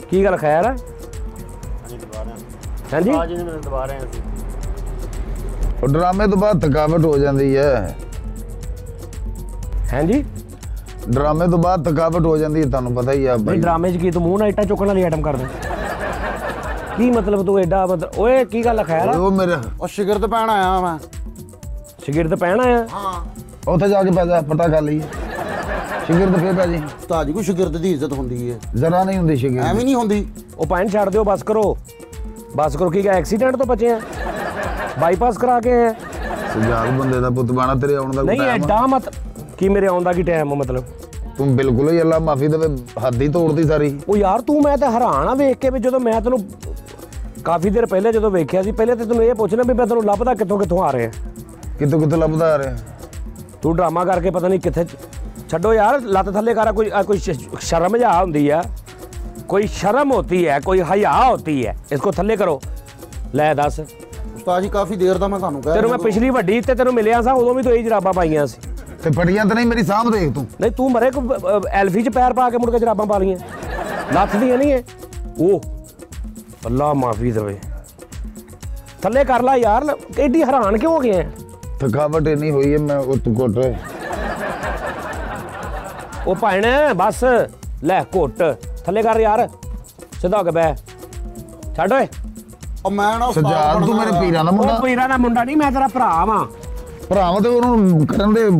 की गल खैर है? हाँ जी दबा रहे हैं। ड्रामे तो बाद थकावट हो जाती है। हैं जी ड्रामे तो बाद थकावट हो जाती है, तुहानू पता ही है भाई। ड्रामे च की तू मूंह ना इट्टा चुकन वाली आइटम कर दे की मतलब तू एडा मतलब ओए की गल खैर वो मेरे और शिगिरद पैन आया मैं। शिगिरद पैन आया? हाँ उत्थे जाके पैसा पता कर लीए। शिगिरद फिर पै जी उस्ताद जी को शिगिरद दी इज्जत होंदी है। जरा नहीं होंदी शिगिरद, एवं नहीं होंदी। ओ पैन छड़ दियो, बस करो की क्या एक्सीडेंट तो बचे हैं, बाईपास करा के हैं। सजाद बंदे दा पुत बाना, तेरे आउण दा नहीं एडा मत की मेरे आउण दा की टाइम मतलब तू बिल्कुल ही अल्लाह माफी देवे हद ही तोड़ती सारी। ओ यार तू मैं तो हैरान आ वेख के भी ਜਦੋਂ मैं ਤੈਨੂੰ काफी देर पहले ਜਦੋਂ ਵੇਖਿਆ ਸੀ ਪਹਿਲੇ ਤੇ ਤੈਨੂੰ ਇਹ ਪੁੱਛਣਾ ਵੀ ਮੈਂ ਤੈਨੂੰ ਲੱਭਦਾ ਕਿੱਥੋਂ ਆ ਰਿਹਾ, ਕਿੱਥੋਂ ਲੱਭਦਾ ਆ ਰਿਹਾ। ਤੂੰ ਡਰਾਮਾ ਕਰਕੇ ਪਤਾ ਨਹੀਂ ਕਿੱਥੇ ਛੱਡੋ यार ਲੱਤ ਥੱਲੇ ਕਰਾ कोई शर्म जा ਹੁੰਦੀ है, कोई शर्म होती है, कोई हया होती है, इसको थल्ले करो। ले दस उस्ताद जी काफी देर दा मैं ਤੁਹਾਨੂੰ ਕਹਿ ਤੈਨੂੰ ਮੈਂ ਪਿਛਲੀ ਵੱਡੀ ਤੇ ਤੈਨੂੰ ਮਿਲਿਆ ਸਾਂ ਉਦੋਂ ਵੀ ਤੂੰ ਇਹ ਜਰਾਬਾਂ ਪਾਈਆਂ ਸੀ ਤੇ ਫਟੀਆਂ ਤਾਂ ਨਹੀਂ ਮੇਰੀ ਸਾਹਮ ਦੇਖ ਤੂੰ। ਨਹੀਂ ਤੂੰ ਮਰੇ ਐਲਫੀ ਚ ਪੈਰ ਪਾ ਕੇ ਮੁੜ ਕੇ ਜਰਾਬਾਂ ਪਾ ਲਈਆਂ, ਲੱਥਦੀਆਂ ਨਹੀਂ ਇਹ। ਉਹ ਅੱਲਾ ਮਾਫੀ ਦੇਵੇ, ਥੱਲੇ ਕਰ ਲਾ ਯਾਰ, ਐਡੀ ਹੈਰਾਨ ਕਿਉਂ ਹੋ ਗਏ? ਥਕਾਵਟ ਇੰਨੀ ਹੋਈ ਹੈ ਮੈਂ ਉਹ ਤੂੰ ਘੁੱਟ ਰਿਹਾ। ਉਹ ਭੈਣ ਬਸ ਲੈ ਘੁੱਟ ਥੱਲੇ ਕਰ ਯਾਰ, ਸਿੱਧਾ ਹੋ ਕੇ ਬੈ ਛੱਡ ਓਏ। ਉਹ ਮੈਂ ਨਾ ਸਜਾਦ ਤੂੰ ਮੇਰੇ ਪੀਰਾਂ ਦਾ ਮੁੰਡਾ। ਉਹ ਪੀਰਾਂ ਦਾ ਮੁੰਡਾ ਨਹੀਂ, ਮੈਂ ਤੇਰਾ ਭਰਾ ਵਾਂ। ਭਰਾਵਾਂ ਤੇ ਉਹਨੂੰ ਕਰਨ ਦੇ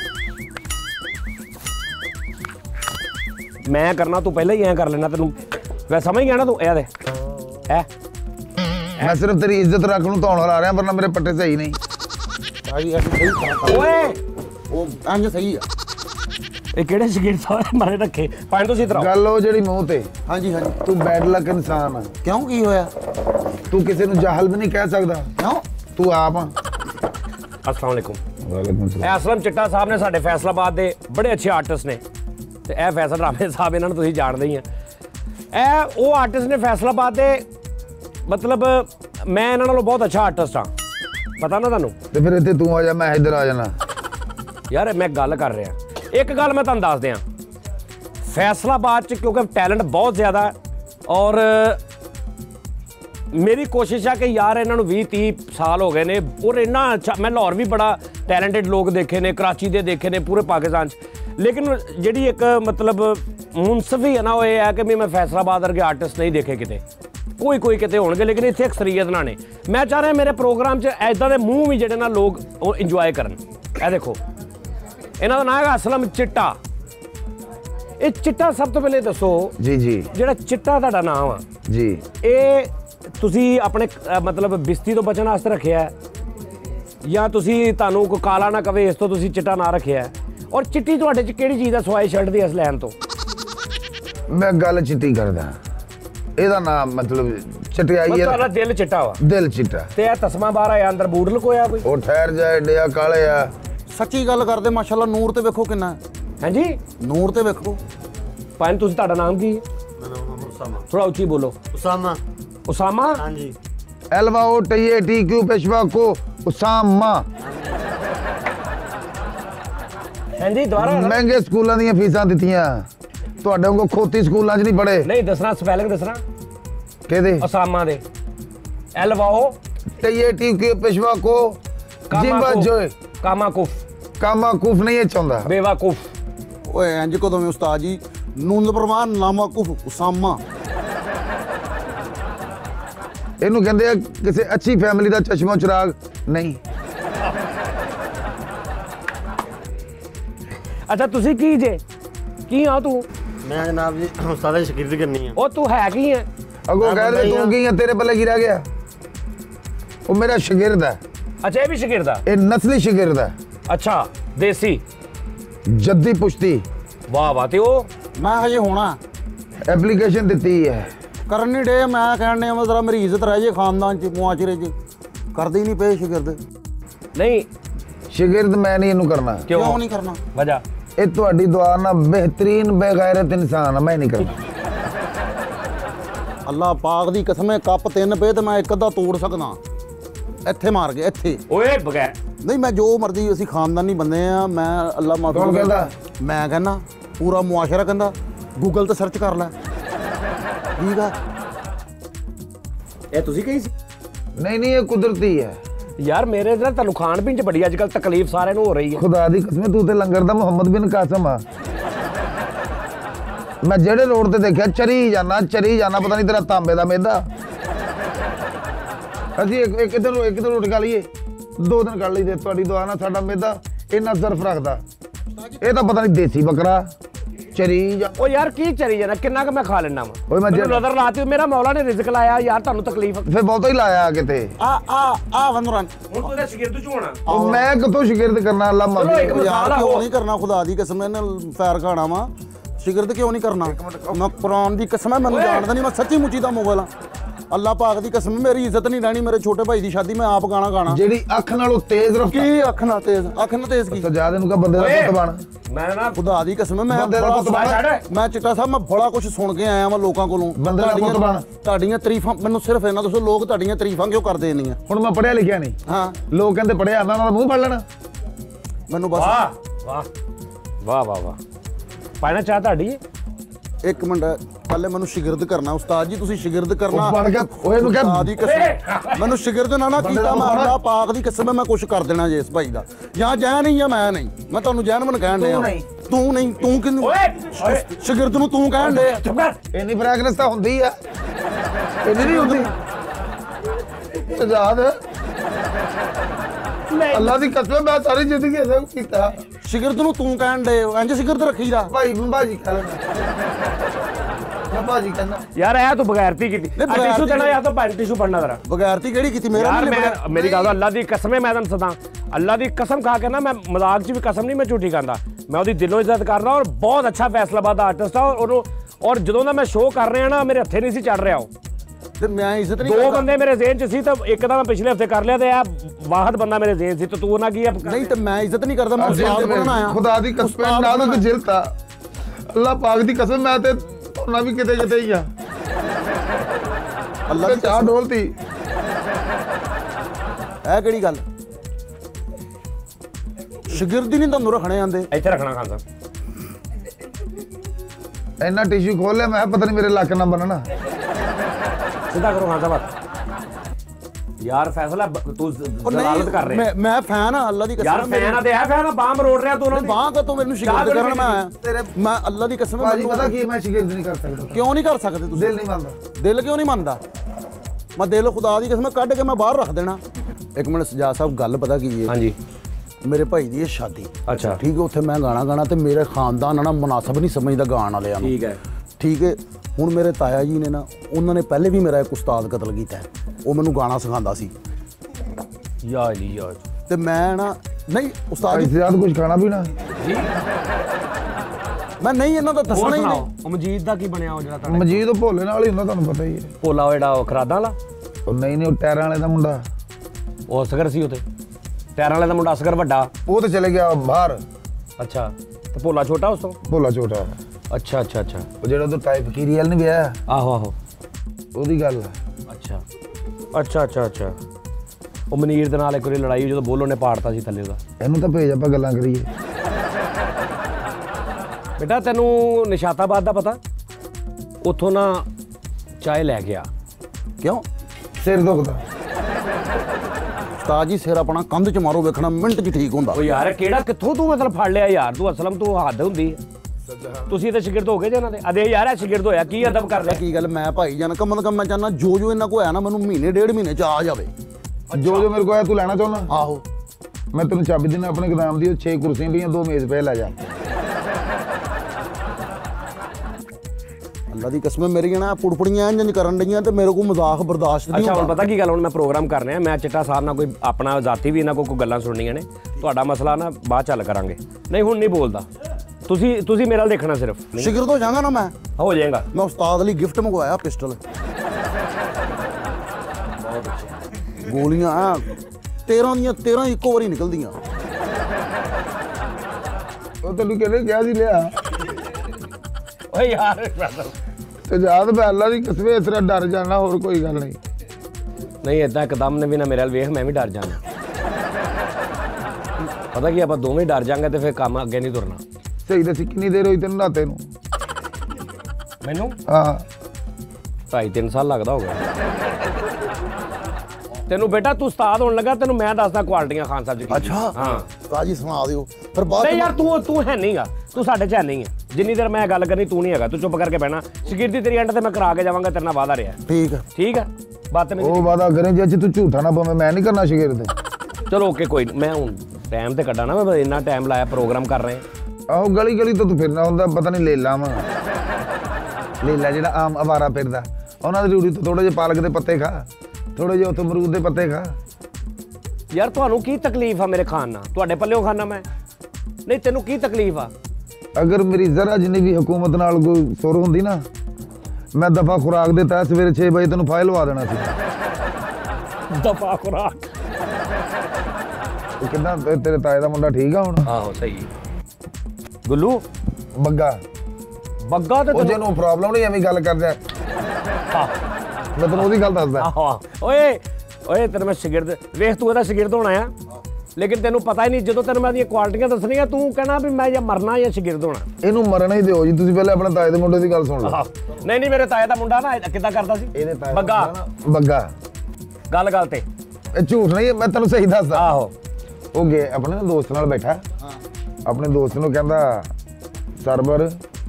ਮੈਂ ਕਰਨਾ ਤੂੰ ਪਹਿਲਾਂ ਹੀ ਐਂ ਕਰ ਲੈਣਾ, ਤੈਨੂੰ ਵੈ ਸਮਝ ਗਿਆ ਨਾ ਤੂੰ ਇਹ ਦੇ ਹੈ। मैं सिर्फ तेरी इज्जत रख लूं तो आ रहा, वरना मेरे पट्टे सही नहीं। भाई ऐसे सही था ओए वो अंज सही है। ਇਹ ਕਿਹੜੇ ਸ਼ਗੀਰ ਸਾਰੇ ਮਾਰੇ ਰੱਖੇ ਪਾਣੀ ਤੁਸੀਂ ਇਧਰ ਆਓ। ਗੱਲ ਉਹ ਜਿਹੜੀ ਮੂੰਹ ਤੇ। ਹਾਂਜੀ ਹਾਂਜੀ ਤੂੰ ਬੈਡ ਲੱਕ ਇਨਸਾਨ ਆ। ਕਿਉਂ ਕੀ ਹੋਇਆ? ਤੂੰ ਕਿਸੇ ਨੂੰ ਜਾਹਲ ਵੀ ਨਹੀਂ ਕਹਿ ਸਕਦਾ। ਕਿਉਂ? ਤੂੰ ਆਪ ਆ। अस्सलाम वालेकुम। ਵਾਲੇਕੁਮ ਇਹ ਸਲਾਮ। ਅਸਲਮ ਚਿੱਟਾ ਸਾਹਿਬ ਨੇ ਸਾਡੇ ਫੈਸਲਾਬਾਦ ਦੇ ਬੜੇ ਅੱਛੇ ਆਰਟਿਸਟ ਨੇ ਤੇ ਇਹ ਫੈਸਲ ਰਾਮੇ ਸਾਹਿਬ ਇਹਨਾਂ ਨੂੰ ਤੁਸੀਂ ਜਾਣਦੇ ਹੀ ਆ। ਇਹ ਉਹ ਆਰਟਿਸਟ ਨੇ ਫੈਸਲਾਬਾਦ ਦੇ, मतलब मैं ਇਹਨਾਂ ਨਾਲੋਂ ਬਹੁਤ ਅੱਛਾ ਆਰਟਿਸਟ ਹਾਂ, ਪਤਾ ਨਾ ਤੁਹਾਨੂੰ। ਤੇ ਫਿਰ ਇੱਥੇ ਤੂੰ ਆ ਜਾ, ਮੈਂ ਇੱਧਰ ਆ ਜਾਣਾ। ਯਾਰ ਮੈਂ ਗੱਲ ਕਰ ਰਿਹਾ, ਇੱਕ ਗੱਲ ਮੈਂ ਤੁਹਾਨੂੰ ਦੱਸ ਦਿਆਂ, ਫੈਸਲਾਬਾਦ 'ਚ ਕਿਉਂਕਿ ਟੈਲੈਂਟ ਬਹੁਤ ਜ਼ਿਆਦਾ ਹੈ ਔਰ ਮੇਰੀ ਕੋਸ਼ਿਸ਼ ਆ ਕਿ ਯਾਰ ਇਹਨਾਂ ਨੂੰ 20-30 ਸਾਲ ਹੋ ਗਏ ਨੇ ਔਰ ਇੰਨਾ ਅੱਛਾ, ਮੈਂ ਲਾਹੌਰ ਵੀ ਬੜਾ ਟੈਲੈਂਟਡ ਲੋਕ ਦੇਖੇ ਨੇ, ਕਰਾਚੀ ਦੇ ਦੇਖੇ ਨੇ, ਪੂਰੇ ਪਾਕਿਸਤਾਨ 'ਚ, ਲੇਕਿਨ ਜਿਹੜੀ ਇੱਕ ਮਤਲਬ ਮੁਨਸਫੀ ਹੈ ਨਾ ਉਹ ਇਹ ਹੈ ਕਿ ਮੈਂ ਫੈਸਲਾਬਾਦ ਵਰਗੇ ਆਰਟਿਸਟ ਨਹੀਂ ਦੇਖੇ ਕਿਤੇ, ਕੋਈ ਕਿਤੇ ਹੋਣਗੇ ਲੇਕਿਨ ਇੱਥੇ ਅਕਸਰੀਅਤ ਨਾਲ ਨੇ। ਮੈਂ ਚਾਹ ਰਿਹਾ ਮੇਰੇ ਪ੍ਰੋਗਰਾਮ 'ਚ ਇੱਦਾਂ ਦੇ ਮੂੰਹ ਵੀ ਜਿਹੜੇ ਨਾਲ ਲੋਕ ਉਹ ਇੰਜੋਏ ਕਰਨ। ਇਹ ਦੇਖੋ ਇਹਨਾਂ ਦਾ ਨਾਮ ਹੈਗਾ ਅਸਲਮ ਚਿੱਟਾ। ਇਹ ਚਿੱਟਾ ਸਭ ਤੋਂ ਪਹਿਲੇ ਦੱਸੋ ਜੀ ਜੀ ਜਿਹੜਾ ਚਿੱਟਾ ਤੁਹਾਡਾ ਨਾਮ ਆ ਜੀ, ਇਹ ਤੁਸੀਂ ਆਪਣੇ ਮਤਲਬ ਬਿਸਤੀ ਤੋਂ ਬਚਣ ਵਾਸਤੇ ਰੱਖਿਆ ਜਾਂ ਤੁਸੀਂ ਤੁਹਾਨੂੰ ਕੋਈ ਕਾਲਾ ਨਾ ਕਵੇ ਇਸ ਤੋਂ ਤੁਸੀਂ ਚਿੱਟਾ ਨਾ ਰੱਖਿਆ? ਔਰ ਚਿੱਟੀ ਤੁਹਾਡੇ 'ਚ ਕਿਹੜੀ ਚੀਜ਼ ਦਾ ਸਵਾਏ ਸ਼ਰਟ ਦੀ ਇਸ ਲੈਣ ਤੋਂ? ਮੈਂ ਗੱਲ ਚਿੱਟੀ ਕਰਦਾ, ਇਹਦਾ ਨਾਮ ਮਤਲਬ ਚਟਿਆਈ ਹੈ। ਤੁਹਾਡਾ ਦਿਲ ਚਿੱਟਾ ਵਾ, ਦਿਲ ਚਿੱਟਾ। ਤੇ ਇਹ ਤਸਮਾ ਬਾਹਰ ਆਇਆ, ਅੰਦਰ ਬੂਟ ਲਕੋਇਆ ਕੋਈ? ਉਹ ਠਹਿਰ ਜਾਏ ਡਿਆ ਕਾਲੇ ਆ। ਸੱਚੀ ਗੱਲ ਕਰਦੇ ਮਾਸ਼ਾਅੱਲਾ, ਨੂਰ ਤੇ ਵੇਖੋ ਕਿੰਨਾ। ਹਾਂਜੀ ਨੂਰ ਤੇ ਵੇਖੋ। ਭਾਈ ਤੁਸੀਂ, ਤੁਹਾਡਾ ਨਾਮ ਕੀ ਹੈ? ਮੇਰਾ ਨਾਮ ਉਸਾਮਾ। ਥੋੜਾ ਉੱਚੀ ਬੋਲੋ। ਉਸਾਮਾ। ਉਸਾਮਾ? ਹਾਂਜੀ। एल्वा ओ टी टी क्यू पेशवा को उसामा। ਹਾਂਜੀ ਦੁਬਾਰਾ। ਮਹਿੰਗੇ ਸਕੂਲਾਂ ਦੀਆਂ ਫੀਸਾਂ ਦਿੱਤੀਆਂ, ਤੁਹਾਡੇ ਵਾਂਗੂ ਖੋਤੀ ਸਕੂਲਾਂ 'ਚ ਨਹੀਂ ਪੜ੍ਹੇ। ਨਹੀਂ ਦੱਸਣਾ, ਸਪੈਲਿੰਗ ਦੱਸਣਾ ਕਿਹਦੇ? ਉਸਾਮਾ ਦੇ। ਐਲਵਾਓ ਟੀ ਟੀ क्यू पेशवा को जिम्बा जोए ਕਾਮਾਕੂਫ। ਕਾਮਾਕੂਫ ਨਹੀਂ ਇਹ ਚਾਹੁੰਦਾ, ਬੇਵਾਕੂਫ। ਓਏ ਇੰਜ ਕਦੋਂ ਮੈਂ ਉਸਤਾਦ ਜੀ, ਨੂਨ ਪ੍ਰਮਾਨ ਨਾਮਾਕੂਫ ਉਸਾਮਾ। ਇਹਨੂੰ ਕਹਿੰਦੇ ਆ ਕਿਸੇ ਅੱਛੀ ਫੈਮਿਲੀ ਦਾ ਚਸ਼ਮਾ ਚਿਰਾਗ ਨਹੀਂ। ਅੱਛਾ ਤੁਸੀਂ ਕੀ ਜੇ, ਕੀ ਆ ਤੂੰ? ਮੈਂ ਜਨਾਬ ਜੀ ਉਸਤਾਦ ਦੀ ਸ਼ਾਗਿਰਦੀ ਕਰਨੀ ਹੈ। ਉਹ ਤੂੰ ਹੈ ਕੀ ਹੈ? ਅੱਗੋਂ ਕਹਿ ਦੇ ਤੂੰ ਕੀ ਆ, ਤੇਰੇ ਪੱਲੇ ਕੀ ਰਹਿ ਗਿਆ? ਉਹ ਮੇਰਾ ਸ਼ਾਗਿਰਦ ਹੈ। ਅੱਛਾ ਇਹ ਵੀ ਸ਼ਾਗਿਰਦ ਆ? ਇਹ ਨਸਲੀ ਸ਼ਾਗਿਰਦ ਹੈ। ਅੱਛਾ ਦੇਸੀ ਜੱਦੀ ਪੁਸ਼ਤੀ। ਵਾਹ ਵਾਹ। ਤੇ ਉਹ ਮੈਂ ਹਜੇ ਹੋਣਾ ਐਪਲੀਕੇਸ਼ਨ ਦਿੱਤੀ ਹੈ, ਕਰਨ ਨਹੀਂ ਡੇ। ਮੈਂ ਕਹਿਣ ਡਿਆ ਜ਼ਰਾ ਮੇਰੀ ਇੱਜ਼ਤ ਰਹਿ ਜੇ ਖਾਨਦਾਨ 'ਚ, ਮੁਆਸ਼ਰੇ 'ਚ। ਕਰਦੇ ਹੀ ਨਹੀਂ ਪਏ ਸ਼ਾਗਿਰਦ। ਨਹੀਂ ਸ਼ਾਗਿਰਦ ਮੈਂ ਨਹੀਂ ਇਹਨੂੰ ਕਰਨਾ। ਕਿਉਂ ਨਹੀਂ ਕਰਨਾ? ਵਜ੍ਹਾ ਇਹ ਤੁਹਾਡੀ ਦੁਆ ਨਾਲ ਬਿਹਤਰੀਨ ਬੇਗੈਰਤ ਇਨਸਾਨ, ਮੈਂ ਨਹੀਂ ਕਰਨਾ। ਅੱਲਾਹ ਪਾਕ ਦੀ ਕਸਮ ਹੈ, ਕੱਪ 3 ਪਏ ਤੇ ਮੈਂ ਇੱਕ ਅੱਧਾ ਤੋੜ ਸਕਦਾ ਇੱਥੇ ਮਾਰ ਕੇ ਇੱਥੇ। ਓਏ ਬਗੈਰ ਨਹੀਂ ਮੈਂ ਜੋ ਮਰਜ਼ੀ, ਅਸੀਂ ਖਾਨਦਾਨੀ ਬੰਦੇ ਆ। ਮੈਂ ਅੱਲਾਹ ਮਾਫੀ ਕੌਣ ਕਹਿੰਦਾ? ਮੈਂ ਕਹਿੰਦਾ, ਪੂਰਾ ਮੁਆਸ਼ਰਾ ਕਹਿੰਦਾ। ਗੂਗਲ ਤੇ ਸਰਚ ਕਰ ਲੈ। ਠੀਕ ਆ ਇਹ ਤੁਸੀਂ ਕਹੀ ਸੀ? ਨਹੀਂ ਨਹੀਂ ਇਹ ਕੁਦਰਤੀ ਹੈ ਯਾਰ ਮੇਰੇ ਨਾਲ ਤੁਹਾਨੂੰ ਖਾਣ ਪੀਣ 'ਚ ਬੜੀ ਅੱਜ ਕੱਲ ਤਕਲੀਫ ਸਾਰਿਆਂ ਨੂੰ ਹੋ ਰਹੀ ਹੈ। ਖੁਦਾ ਦੀ ਕਸਮ ਤੂੰ ਤੇ ਲੰਗਰ ਦਾ ਮੁਹੰਮਦ ਬਿਨ ਕਾਸਮ ਆ। ਮੈਂ ਜਿਹੜੇ ਰੋਡ ਤੇ ਦੇਖਿਆ ਚਰੀ ਜਾਣਾ ਪਤਾ ਨਹੀਂ ਤੇਰਾ ਤਾਂਬੇ ਦਾ ਮੇਦਾ। ਅਸੀਂ ਇੱਕ ਦਿਨ ਰੋਟੀ ਖਾ ਲਈਏ 2 ਦਿਨ ਕੱਢ ਲਈਦੇ। ਤੁਹਾਡੀ ਦੁਆ ਨਾਲ ਸਾਡਾ ਮੇਦਾ ਇੰਨਾ ਜ਼ਰਫ ਰੱਖਦਾ। ਇਹ ਤਾਂ ਪਤਾ ਨਹੀਂ ਦੇਸੀ ਬੱਕਰਾ ਚਰੀ ਜਾਂ ਉਹ ਯਾਰ ਕੀ ਚਰੀ ਜਾਣਾ, ਕਿੰਨਾ ਕੁ ਮੈਂ ਖਾ ਲੈਣਾ ਵਾ। ਓਏ ਮੈਂ ਨਜ਼ਰ ਲਾਤੀ, ਮੇਰਾ ਮੌਲਾ ਨੇ ਰਿਜ਼ਕ ਲਾਇਆ ਯਾਰ, ਤੁਹਾਨੂੰ ਤਕਲੀਫ ਫਿਰ ਬਹੁਤਾ ਹੀ ਲਾਇਆ ਕਿਤੇ। ਆ ਵੰਦਰਨ ਹੁਣ ਤੂੰ ਸ਼ਗਿਰਦ ਚ ਹੋਣਾ। ਉਹ ਮੈਂ ਕਿੱਥੋਂ ਸ਼ਿਗਿਰਦ ਕਰਨਾ ਅੱਲਾ ਚਲੋ ਇੱਕ ਮੰਨ। ਯਾਰ ਕਿਉਂ ਨਹੀਂ ਕਰਨਾ, ਖੁਦਾ ਦੀ ਕਸਮ ਇਹਨੇ ਫੈਰ ਖਾਣਾ ਵਾ। ਸ਼ਿਗਰਦ ਕਿਉਂ ਨਹੀਂ ਕਰਨਾ? ਮੈਂ ਕੁਰਾਨ ਦੀ ਕਸਮ ਹੈ, ਮੈਨੂੰ ਜਾਣਦਾ ਨਹੀਂ, ਮੈਂ ਸੱਚੀ ਮੁੱਚੀ ਦਾ ਮੁਗਲ ਆ। ਅੱਲਾ ਪਾਕ ਦੀ ਕਸਮ, ਮੇਰੀ ਇੱਜ਼ਤ ਨਹੀਂ ਰਹਿਣੀ। ਮੇਰੇ ਛੋਟੇ ਭਾਈ ਦੀ ਸ਼ਾਦੀ ਮੈਂ ਆਪ ਗਾਣਾ ਗਾਣਾ। ਜਿਹੜੀ ਅੱਖ ਨਾਲੋਂ ਤੇਜ਼ ਰਫ਼ਤਾਰ ਕੀ ਅੱਖ ਨਾਲ ਤੇਜ਼? ਅੱਖ ਨਾਲ ਤੇਜ਼ ਕੀ? ਸਜਾਦ ਇਹਨੂੰ ਕਹ ਬੰਦੇ ਦਾ ਪੁੱਤ ਬਣ। ਮੈਂ ਨਾ ਖੁਦਾ ਦੀ ਕਸਮ ਮੈਂ ਬੰਦੇ ਦਾ ਪੁੱਤ ਬਣ। ਮੈਂ ਚਿੱਟਾ ਸਾਹਿਬ ਮੈਂ ਬੜਾ ਕੁਝ ਸੁਣ ਕੇ ਆਇਆ ਵਾਂ ਲੋਕਾਂ ਕੋਲੋਂ। ਬੰਦੇ ਦਾ ਪੁੱਤ ਬਣ। ਤੁਹਾਡੀਆਂ ਤਾਰੀਫਾਂ ਮੈਨੂੰ ਸਿਰਫ ਇਹਨਾਂ ਦੱਸੋ, ਲੋਕ ਤੁਹਾਡੀਆਂ ਤਾਰੀਫਾਂ ਕਿਉਂ ਕਰਦੇ ਨਹੀਂ ਆ? ਹੁਣ ਮੈਂ ਪੜਿਆ ਲਿਖਿਆ ਨਹੀਂ। ਹਾਂ ਲੋਕ ਕਹਿੰਦੇ ਪੜਿਆ ਆਂਦਾ, ਉਹਨਾਂ ਦਾ ਮੂੰਹ ਫੜ ਲੈਣਾ। ਮੈਨੂੰ ਬਸ ਵਾਹ ਵਾਹ ਵਾਹ ਵਾਹ ਵਾਹ ਪਾਣਾ ਚਾਹ ਤੁਹਾਡੀ। ਇੱਕ ਮਿੰਟ ਪਹਿਲੇ ਮੈਨੂੰ ਸ਼ਿਗਰਦ ਕਰਨਾ। ਉਸਤਾਦ ਜੀ ਤੁਸੀਂ ਸ਼ਿਗਰਦ ਕਰਨਾ। ਉਹ ਬਣ ਗਿਆ ਓਏ ਇਹਨੂੰ ਖੁਦਾ ਦੀ ਕਹਿ ਕਸਮ ਮੈਨੂੰ ਸ਼ਿਗਰਦ ਨਾ ਕੀਤਾ। ਮੈਂ ਅੱਲਾ ਪਾਕ ਦੀ ਕਸਮ ਮੈਂ ਕੁਝ ਕਰ ਦੇਣਾ ਜੇ ਇਸ ਭਾਈ ਦਾ। ਜਾਂ ਜੈ ਨਹੀਂ ਜਾਂ ਮੈਂ ਨਹੀਂ। ਮੈਂ ਤੁਹਾਨੂੰ ਜੈਨਮਨ ਕਹਿਣ ਡਿਆ। ਤੂੰ ਨਹੀਂ ਤੂੰ ਕਿੰਨੂੰ ਸ਼ਿਗਰਦ ਨੂੰ ਤੂੰ ਕਹਿਣ ਡਿਆ? ਚੁੱਪ ਕਰ। ਇੰਨੀ ਫਰੈਗਨੈਂਸ ਤਾਂ ਹੁੰਦੀ ਆ, ਇੰਨੀ ਨਹੀਂ ਹੁੰਦੀ। ਸਜਾਦ ਅੱਲਾ ਦੀ ਕਸਮ ਮੈਂ ਸਾਰੀ ਜ਼ਿੰਦਗੀ ਐਸਾ ਕੀਤਾ। ਸ਼ਿਗਰਦ ਨੂੰ ਤੂੰ ਕਹਿਣ ਡੇ ਇੰਜ ਸ਼ਿਗਰਦ ਰੱਖੀਦਾ? ਭਾਈ ਭਾਜੀ ਕਹਿ ਲੈਣਾ ਮੈਂ ਭਾਜੀ ਕਹਿੰਦਾ। ਯਾਰ ਐ ਤੂੰ ਬਗੈਰਤੀ ਕੀਤੀ। ਟਿਸ਼ੂ ਦੇਣਾ ਜਾਂ ਤਾਂ ਪੈਨ ਟਿਸ਼ੂ ਪੜਨਾ ਜ਼ਰਾ। ਬਗੈਰਤੀ ਕਿਹੜੀ ਕੀਤੀ? ਮੇਰਾ ਯਾਰ ਨਹੀਂ ਮੈਂ ਮੇਰੀ ਗੱਲ ਅੱਲਾ ਦੀ ਕਸਮ ਹੈ, ਮੈਂ ਤੁਹਾਨੂੰ ਸਦਾ ਅੱਲਾ ਦੀ ਕਸਮ ਖਾ ਕੇ ਨਾ, ਮੈਂ ਮਜ਼ਾਕ 'ਚ ਵੀ ਕਸਮ ਨਹੀਂ ਮੈਂ ਝੂਠੀ ਖਾਂਦਾ। ਮੈਂ ਉਹਦੀ ਦਿਲੋਂ ਇੱਜ਼ਤ ਕਰਦਾ ਔਰ ਬਹੁਤ ਅੱਛਾ ਫੈਸਲਾਬਾਦ ਦਾ ਆਰਟਿਸਟ ਆ। ਔਰ ਜਦੋਂ ਦਾ ਮੈਂ ਸ਼ੋਅ ਕਰ ਰਿਹਾ ਨਾ, ਮੇਰੇ ਹੱਥੇ ਨਹੀਂ ਸੀ ਚੜ ਰਿਹਾ ਉਹ। ਤੇ ਮੈਂ ਇੱਜ਼ਤ ਨਹੀਂ 2 ਬੰਦੇ ਮੇਰੇ ਜ਼ੇਨ 'ਚ ਸੀ ਤਾਂ ਇੱਕ ਤਾਂ ਮੈਂ ਪਿਛਲੇ ਹਫਤੇ ਕਰ ਲਿਆ ਤੇ ਇਹ ਵਾਹਦ ਬੰਦਾ ਮੇਰੇ ਜ਼ੇਨ ਸੀ। ਤੇ ਤੂੰ ਉਹਨਾਂ ਕੀ ਨਹੀਂ ਤੇ ਮੈਂ ਇੱਜ਼ਤ ਨਹੀਂ ਕਰਦਾ। ਮੈਂ ਉਸਤਾਦ ਬਣਨਾ ਆਇਆ। ਖੁਦਾ ਦੀ ਕਸਮ ਨਾ ਤਾਂ ਜਿਲਤਾ ਅੱਲਾ ਪਾਕ ਦੀ ਕਸਮ ਮੈਂ ਤੇ ਉਹਨਾਂ ਵੀ ਕਿਤੇ ਕਿਤੇ ਹੀ ਆ। ਅੱਲਾ ਦੀ ਚਾਹ ਡੋਲਤੀ। ਇਹ ਕਿਹੜੀ ਗੱਲ? ਸ਼ਾਗਿਰਦ ਹੀ ਨਹੀਂ ਤੁਹਾਨੂੰ ਰੱਖਣੇ ਆਂਦੇ। ਇੱਥੇ ਰੱਖਣਾ ਖਾਂਦਾ। ਇੰਨਾ ਟਿਸ਼ੂ ਖੋਲ ਲਿਆ, ਮੈਂ ਪਤਾ ਨਹੀਂ ਮੇਰੇ ਲੱਕ ਨਾ ਬਣਨਾ। ਸਿੱਧਾ ਕਰੋ ਖਾਂਦਾ ਬਸ। ਯਾਰ ਫੈਸਲਾ ਤੂੰ ਜ਼ਲਾਲਤ ਕਰ ਰਿਹਾ। ਮੈਂ ਫੈਨ ਆ ਅੱਲਾ ਦੀ ਕਸਮ। ਯਾਰ ਫੈਨ ਆ ਤੇ ਹੈ ਫੈਨ ਆ, ਬਾਂਹ ਰੋੜ ਰਿਹਾ ਤੂੰ ਉਹਨਾਂ ਦੀ। ਬਾਂਹ ਕਾ ਤੂੰ ਮੈਨੂੰ ਸ਼ਿਗਰਦ ਕਰਨ ਮੈਂ ਆਇਆ। ਮੈਂ ਅੱਲਾ ਦੀ ਕਸਮ ਭਾਜੀ ਪਤਾ ਕੀ ਮੈਂ ਸ਼ਿਗਰਦ ਨਹੀਂ ਕਰ ਸਕਦਾ। ਕਿਉਂ ਨਹੀਂ ਕਰ ਸਕਦੇ ਤੁਸੀਂ? ਦਿਲ ਨਹੀਂ ਮੰਨਦਾ। ਦਿਲ ਕਿਉਂ ਨਹੀਂ ਮੰਨਦਾ? ਮੈਂ ਦਿਲ ਖੁਦਾ ਦੀ ਕਸਮ ਕੱਢ ਕੇ ਮੈਂ ਬਾਹਰ ਰੱਖ ਦੇਣਾ। ਇੱਕ ਮਿੰਟ ਸਜਾ ਸਾਹਿਬ ਗੱਲ ਪਤਾ ਕੀ ਹੈ? ਹਾਂਜੀ ਮੇਰੇ ਭਾਈ ਦੀ ਇਹ ਸ਼ਾਦੀ। ਅੱਛਾ ਠੀਕ ਹੈ, ਉੱਥੇ ਮੈਂ ਗਾਣਾ ਗਾਣਾ ਤੇ ਮੇਰੇ ਖਾਨਦਾਨ ਨਾਲ ਮੁਨਾਸਬ ਨਹੀਂ ਸਮਝਦਾ ਗਾਣ ਵਾਲਿਆਂ ਨੂੰ। ਠੀਕ ਹੈ ਠੀਕ ਹੈ। ਹੁਣ ਮੇਰੇ ਤਾਇਆ ਜੀ ਨੇ ਨਾ, ਉਹਨਾਂ ਨੇ ਪਹਿਲੇ ਵੀ ਮੇਰਾ ਇੱਕ ਉਸਤਾਦ ਕਤਲ ਕੀਤਾ। ਉਹ ਮੈਨੂੰ ਗਾਣਾ ਸਿਖਾਉਂਦਾ ਸੀ ਯਾਰ ਜੀ ਯਾਰ। ਤੇ ਮੈਂ ਨਾ ਨਹੀਂ ਉਸਤਾਦ ਭਾਈ ਜੀ ਸਿਆਦ ਕੁਝ ਖਾਣਾ ਪੀਣਾ ਜੀ ਮੈਂ ਨਹੀਂ ਇਹਨਾਂ ਦਾ ਦੱਸਣਾ ਹੀ ਨਹੀਂ। ਉਹ ਮਜੀਦ ਦਾ ਕੀ ਬਣਿਆ ਉਹ ਜਿਹੜਾ ਤੁਹਾਡਾ? ਮਜੀਦ ਉਹ ਭੋਲੇ ਨਾਲ ਹੀ ਹੁੰਦਾ, ਤੁਹਾਨੂੰ ਪਤਾ ਹੀ ਹੈ। ਭੋਲਾ ਉਹ ਜਿਹੜਾ ਉਹ ਖਰਾਦਾਂ ਵਾਲਾ? ਉਹ ਨਹੀਂ ਉਹ ਟਾਇਰਾਂ ਵਾਲੇ ਦਾ ਮੁੰਡਾ। ਉਹ ਅਸਗਰ ਸੀ ਉਤੇ ਟਾਇਰਾਂ ਵਾਲੇ ਦਾ ਮੁੰਡਾ ਅਸਗਰ ਵੱਡਾ। ਉਹ ਤੇ ਚਲੇ ਗਿਆ ਬਾਹਰ। ਅੱਛਾ ਤੇ ਭੋਲਾ ਛੋਟਾ ਉਸ ਤੋਂ? ਭੋਲਾ ਛੋਟਾ। ਅੱਛਾ ਅੱਛਾ ਅੱਛਾ। ਉਹ ਜਿਹੜਾ ਉਹ ਟਾਈਪ ਕੀਰੀਅਲ ਨਹੀਂ ਵਿਆਹ। ਆਹੋ ਆਹੋ ਉਹਦੀ ਗੱਲ ਹੈ। ਅੱਛਾ ਅੱਛਾ ਅੱਛਾ ਅੱਛਾ। ਉਹ ਮਨੀਰ ਦੇ ਨਾਲ ਇੱਕ ਵਾਰੀ ਲੜਾਈ ਜਦੋਂ ਬੋਲੋ ਨੇ ਪਾੜਤਾ ਸੀ ਥੱਲੇ ਉਹਦਾ। ਇਹਨੂੰ ਤਾਂ ਭੇਜ ਆਪਾਂ ਗੱਲਾਂ ਕਰੀਏ। ਬੇਟਾ ਤੈਨੂੰ ਨਿਸ਼ਾਤਾਬਾਦ ਦਾ ਪਤਾ? ਉੱਥੋਂ ਨਾ ਚਾਹ ਲੈ ਗਿਆ। ਕਿਉਂ? ਸਿਰ ਦੁਖਦਾ। ਉਸਤਾਦ ਜੀ ਸਿਰ ਆਪਣਾ ਕੰਧ 'ਚ ਮਾਰੋ, ਵੇਖਣਾ ਮਿੰਟ 'ਚ ਠੀਕ ਹੁੰਦਾ। ਉਹ ਯਾਰ ਕਿਹੜਾ ਕਿੱਥੋਂ ਤੂੰ ਮਤਲਬ ਫੜ ਲਿਆ ਯਾਰ? ਤੂੰ ਅਸਲਮ ਤੂੰ ਹੱਦ ਹੁੰਦੀ ਹੈ। ਤੁਸੀਂ ਤਾਂ ਸ਼ਾਗਿਰਦ ਹੋ ਗਏ ਜੇ ਇਹਨਾਂ ਦੇ। ਅਦੇ ਯਾਰ ਇਹ ਸ਼ਾਗਿਰਦ ਹੋਇਆ ਕੀ ਅਦਬ ਕਰ ਲਿਆ? ਕੀ ਗੱਲ ਮੈਂ ਭਾਈ ਜਾਨ ਕਮ ਤੋਂ ਕਮ ਮੈਂ ਚਾਹਨਾ ਜੋ ਇਹਨਾਂ ਕੋ ਹੈ ਨਾ ਮੈਨੂੰ ਮਹੀਨੇ 1.5 ਮਹੀਨੇ 'ਚ ਆ ਜਾਵੇ। ਜੋ ਮੇਰੇ ਕੋਲ ਆਇਆ ਤੂੰ ਲੈਣਾ ਚਾਹੁੰਦਾ? ਆਹੋ ਮੈਂ ਤੈਨੂੰ ਚਾਬੀ ਦੇਣਾ ਆਪਣੇ ਗੋਦਾਮ ਦੀ। 6 ਕੁਰਸੀਆਂ ਪਈਆਂ, 2 ਮੇਜ਼ ਪਏ, ਲੈ ਜਾ। ਅੱਲਾ ਦੀ ਕਸਮ ਮੇਰੀਆਂ ਨਾ ਪੁੜਪੜੀਆਂ ਇੰਜ ਕਰਨ ਡਈਆਂ ਤੇ ਮੇਰੇ ਕੋ ਮਜ਼ਾਕ ਬਰਦਾਸ਼ਤ ਨਹੀਂ ਅੱਛਾ ਹੁਣ ਹੁੰਦਾ। ਪਤਾ ਕੀ ਗੱਲ, ਹੁਣ ਮੈਂ ਪ੍ਰੋਗਰਾਮ ਕਰ ਰਿਹਾ, ਮੈਂ ਚਿੱਟਾ ਸਾਹਿਬ ਨਾਲ ਕੋਈ ਆਪਣਾ ਜ਼ਾਤੀ ਵੀ ਇਹਨਾਂ ਕੋਲ ਕੋਈ ਗੱਲਾਂ ਸੁਣਨੀਆਂ ਨੇ। ਤੁਹਾਡਾ ਮਸਲਾ ਨਾ ਬਾਅਦ ਚੱਲ ਕਰਾਂਗੇ। ਨਹੀਂ ਹੁਣ ਨਹੀਂ ਬੋਲਦਾ। ਤੁਸੀਂ ਮੇਰੇ ਨਾਲ ਦੇਖਣਾ ਸਿਰਫ। ਸ਼ਾਗਿਰਦ ਹੋ ਜਾਵਾਂਗਾ ਨਾ ਮੈਂ। ਹੋ ਜਾਏਗਾ। ਮੈਂ ਉਸਤਾਦ ਲਈ ਗਿਫਟ ਮੰਗਵਾਇਆ ਪਿਸਟਲ। ਗੋਲੀਆਂ 13 ਦੀਆਂ 13 ਇੱਕੋ ਵਾਰੀ ਨਿਕਲਦੀਆਂ। ਉਹ ਤੈਨੂੰ ਕਹਿੰਦੇ ਕਿਹਾ ਸੀ ਲਿਆ। ਓਏ ਯਾਰ ਤੇ ਯਾਦ ਮੈਂ ਅੱਲਾ ਦੀ ਕਸਮ ਇਸ ਤਰ੍ਹਾਂ ਡਰ ਜਾਣਾ, ਹੋਰ ਕੋਈ ਗੱਲ ਨਹੀਂ। ਨਹੀਂ ਇਦਾਂ ਇੱਕਦਮ ਨੇ ਵੀ ਨਾ ਮੇਰੇ ਵੱਲ ਵੇਖ, ਮੈਂ ਵੀ ਡਰ ਜਾਣਾ। ਪਤਾ ਕੀ ਆਪਾਂ ਦੋਵੇਂ ਡਰ ਜਾਾਂਗੇ ਤੇ ਫਿਰ ਕੰਮ ਅੱਗੇ ਨਹੀਂ ਤੁਰਨਾ। ਸਹੀ ਦੱਸੀ ਕਿੰਨੀ ਦੇਰ ਹੋਈ ਤੈਨੂੰ ਨਾਤੇ ਨੂੰ? ਮੈਨੂੰ ਹਾਂ 2.5-3 ਸਾਲ ਲੱਗਦਾ ਹੋਗਾ ਤੈਨੂੰ ਬੇਟਾ ਤੂੰ ਉਸਤਾਦ ਹੋਣ ਲੱਗਾ ਤੈਨੂੰ ਮੈਂ ਦੱਸਦਾ ਕੁਆਲਿਟੀਆਂ ਖਾਨ ਸਾਹਿਬ ਜੀ ਅੱਛਾ ਹਾਂ ਰਾਜੀ ਸੁਣਾ ਦਿਓ ਫਿਰ ਬਾਅਦ ਨਹੀਂ ਯਾਰ ਤੂੰ ਹੈ ਨਹੀਂਗਾ ਤੂੰ ਸਾਡੇ ਚ ਹੈ ਨਹੀਂ ਹੈ ਜਿੰਨੀ ਦੇਰ ਮੈਂ ਗੱਲ ਕਰਨੀ ਤੂੰ ਨਹੀਂ ਹੈਗਾ ਤੂੰ ਚੁੱਪ ਕਰਕੇ ਬਹਿਣਾ ਸ਼ਗਿਰਦੀ ਤੇਰੀ ਐਂਡ ਤੇ ਮੈਂ ਕਰਾ ਕੇ ਜਾਵਾਂਗਾ ਤੇਰੇ ਨਾਲ ਵਾਦਾ ਰਿਹਾ ਠੀਕ ਹੈ ਬਾਤ ਨਹੀਂ ਉਹ ਵਾਦਾ ਕਰੇ ਜੇ ਤੂੰ ਝੂਠਾ ਨਾ ਪਵੇਂ ਮੈਂ ਨਹੀਂ ਕਰਨਾ ਸ਼ਗਿਰਦ ਚਲੋ ਓਕੇ ਕੋਈ ਮੈਂ ਹੁਣ ਟਾਈਮ ਤੇ ਕੱਢਾ ਨਾ ਮੈਂ ਇੰਨਾ ਟਾਈਮ ਲਾਇਆ ਪ੍ਰੋਗਰਾਮ ਕਰ ਰਹੇ ਆਹੋ ਗਲੀ ਗਲੀ ਤੋਂ ਤੂੰ ਫਿਰਨਾ ਹੁੰਦਾ ਪਤਾ ਨਹੀਂ ਲੇਲਾ ਵਾ ਲੇਲਾ ਜਿਹੜਾ ਆਮ ਅਵਾਰਾ ਫਿਰਦਾ ਉਹਨਾਂ ਦੀ ਡਿਊਟੀ ਤੋਂ ਥੋੜੇ ਜਿਹੇ ਪਾਲਕ ਦੇ ਪੱਤੇ ਖਾ ਥੋੜੇ ਜਿਹੇ ਉੱਥੇ ਅਮਰੂਦ ਦੇ ਪੱਤੇ ਖਾ ਯਾਰ ਤੁਹਾਨੂੰ ਕੀ ਤਕਲੀਫ ਆ ਮੇਰੇ ਖਾਣ ਨਾਲ ਤੁਹਾਡੇ ਪੱਲਿਓਂ ਖਾਣਾ ਮੈਂ ਨਹੀਂ ਤੈਨੂੰ ਕੀ ਤਕਲੀਫ ਆ ਅਗਰ ਮੇਰੀ ਜ਼ਰਾ ਜਿੰਨੀ ਵੀ ਹਕੂਮਤ ਨਾਲ ਕੋਈ ਸੁਰ ਹੁੰਦੀ ਨਾ ਮੈਂ ਦਫਾ ਖੁਰਾਕ ਦੇ ਤਹਿਤ ਸਵੇਰੇ 6 ਵਜੇ ਤੈਨੂੰ ਫਾਇਲ ਲਵਾ ਦੇਣਾ ਸੀ ਦਫਾ ਖੁਰਾਕ ਕਿੱਦਾਂ ਤੇਰੇ ਤਾਏ ਦਾ ਮੁੰਡਾ ਠੀਕ ਆ ਹੁਣ ਆਹੋ ਸਹੀ ਗੁੱਲੂ ਬੱਗਾ ਤੇ ਉਹ ਜਿਹਨੂੰ ਪ੍ਰੋਬਲਮ ਨਹੀਂ ਐਵੇਂ ਗੱਲ ਕਰਦੇ ਹਾਂ ਮੈਂ ਤੈਨੂੰ ਉਹਦੀ ਗੱਲ ਦੱਸਦਾ ਆਹੋ ਓਏ ਤੈਨੂੰ ਮੈਂ ਸ਼ਾਗਿਰਦ ਵੇਖ ਤੂੰ ਇਹਦਾ ਸ਼ਾਗਿਰਦ ਹੋਣਾ ਆ ਲੇਕਿਨ ਤੈਨੂੰ ਪਤਾ ਹੀ ਨਹੀਂ ਜਦੋਂ ਤੈਨੂੰ ਮੈਂ ਇਹਦੀਆਂ ਕੁਆਲਿਟੀਆਂ ਦੱਸਣੀਆਂ ਤੂੰ ਕਹਿਣਾ ਵੀ ਮੈਂ ਜਾਂ ਮਰਨਾ ਜਾਂ ਸ਼ਾਗਿਰਦ ਹੋਣਾ ਇਹਨੂੰ ਮਰਨਾ ਹੀ ਦਿਓ ਜੀ ਤੁਸੀਂ ਪਹਿਲੇ ਆਪਣੇ ਤਾਏ ਦੇ ਮੁੰਡੇ ਦੀ ਗੱਲ ਸੁਣ ਲਓ ਨਹੀਂ ਮੇਰੇ ਤਾਏ ਦਾ ਮੁੰਡਾ ਨਾ ਕਿੱਦਾਂ ਕਰਦਾ ਸੀ ਇਹਦੇ ਤਾਏ ਬੱਗਾ ਗੱਲ ਤੇ ਇਹ ਝੂਠ ਨਹੀਂ ਮੈਂ ਤੈਨੂੰ ਸਹੀ ਦੱਸਦਾ ਆਹੋ ਉਹ ਗਏ ਆਪਣੇ ਦੋਸਤ ਨਾਲ ਬੈਠਾ ਆਪਣੇ ਦੋਸਤ ਨੂੰ ਕਹਿੰਦਾ ਸਰਬਰ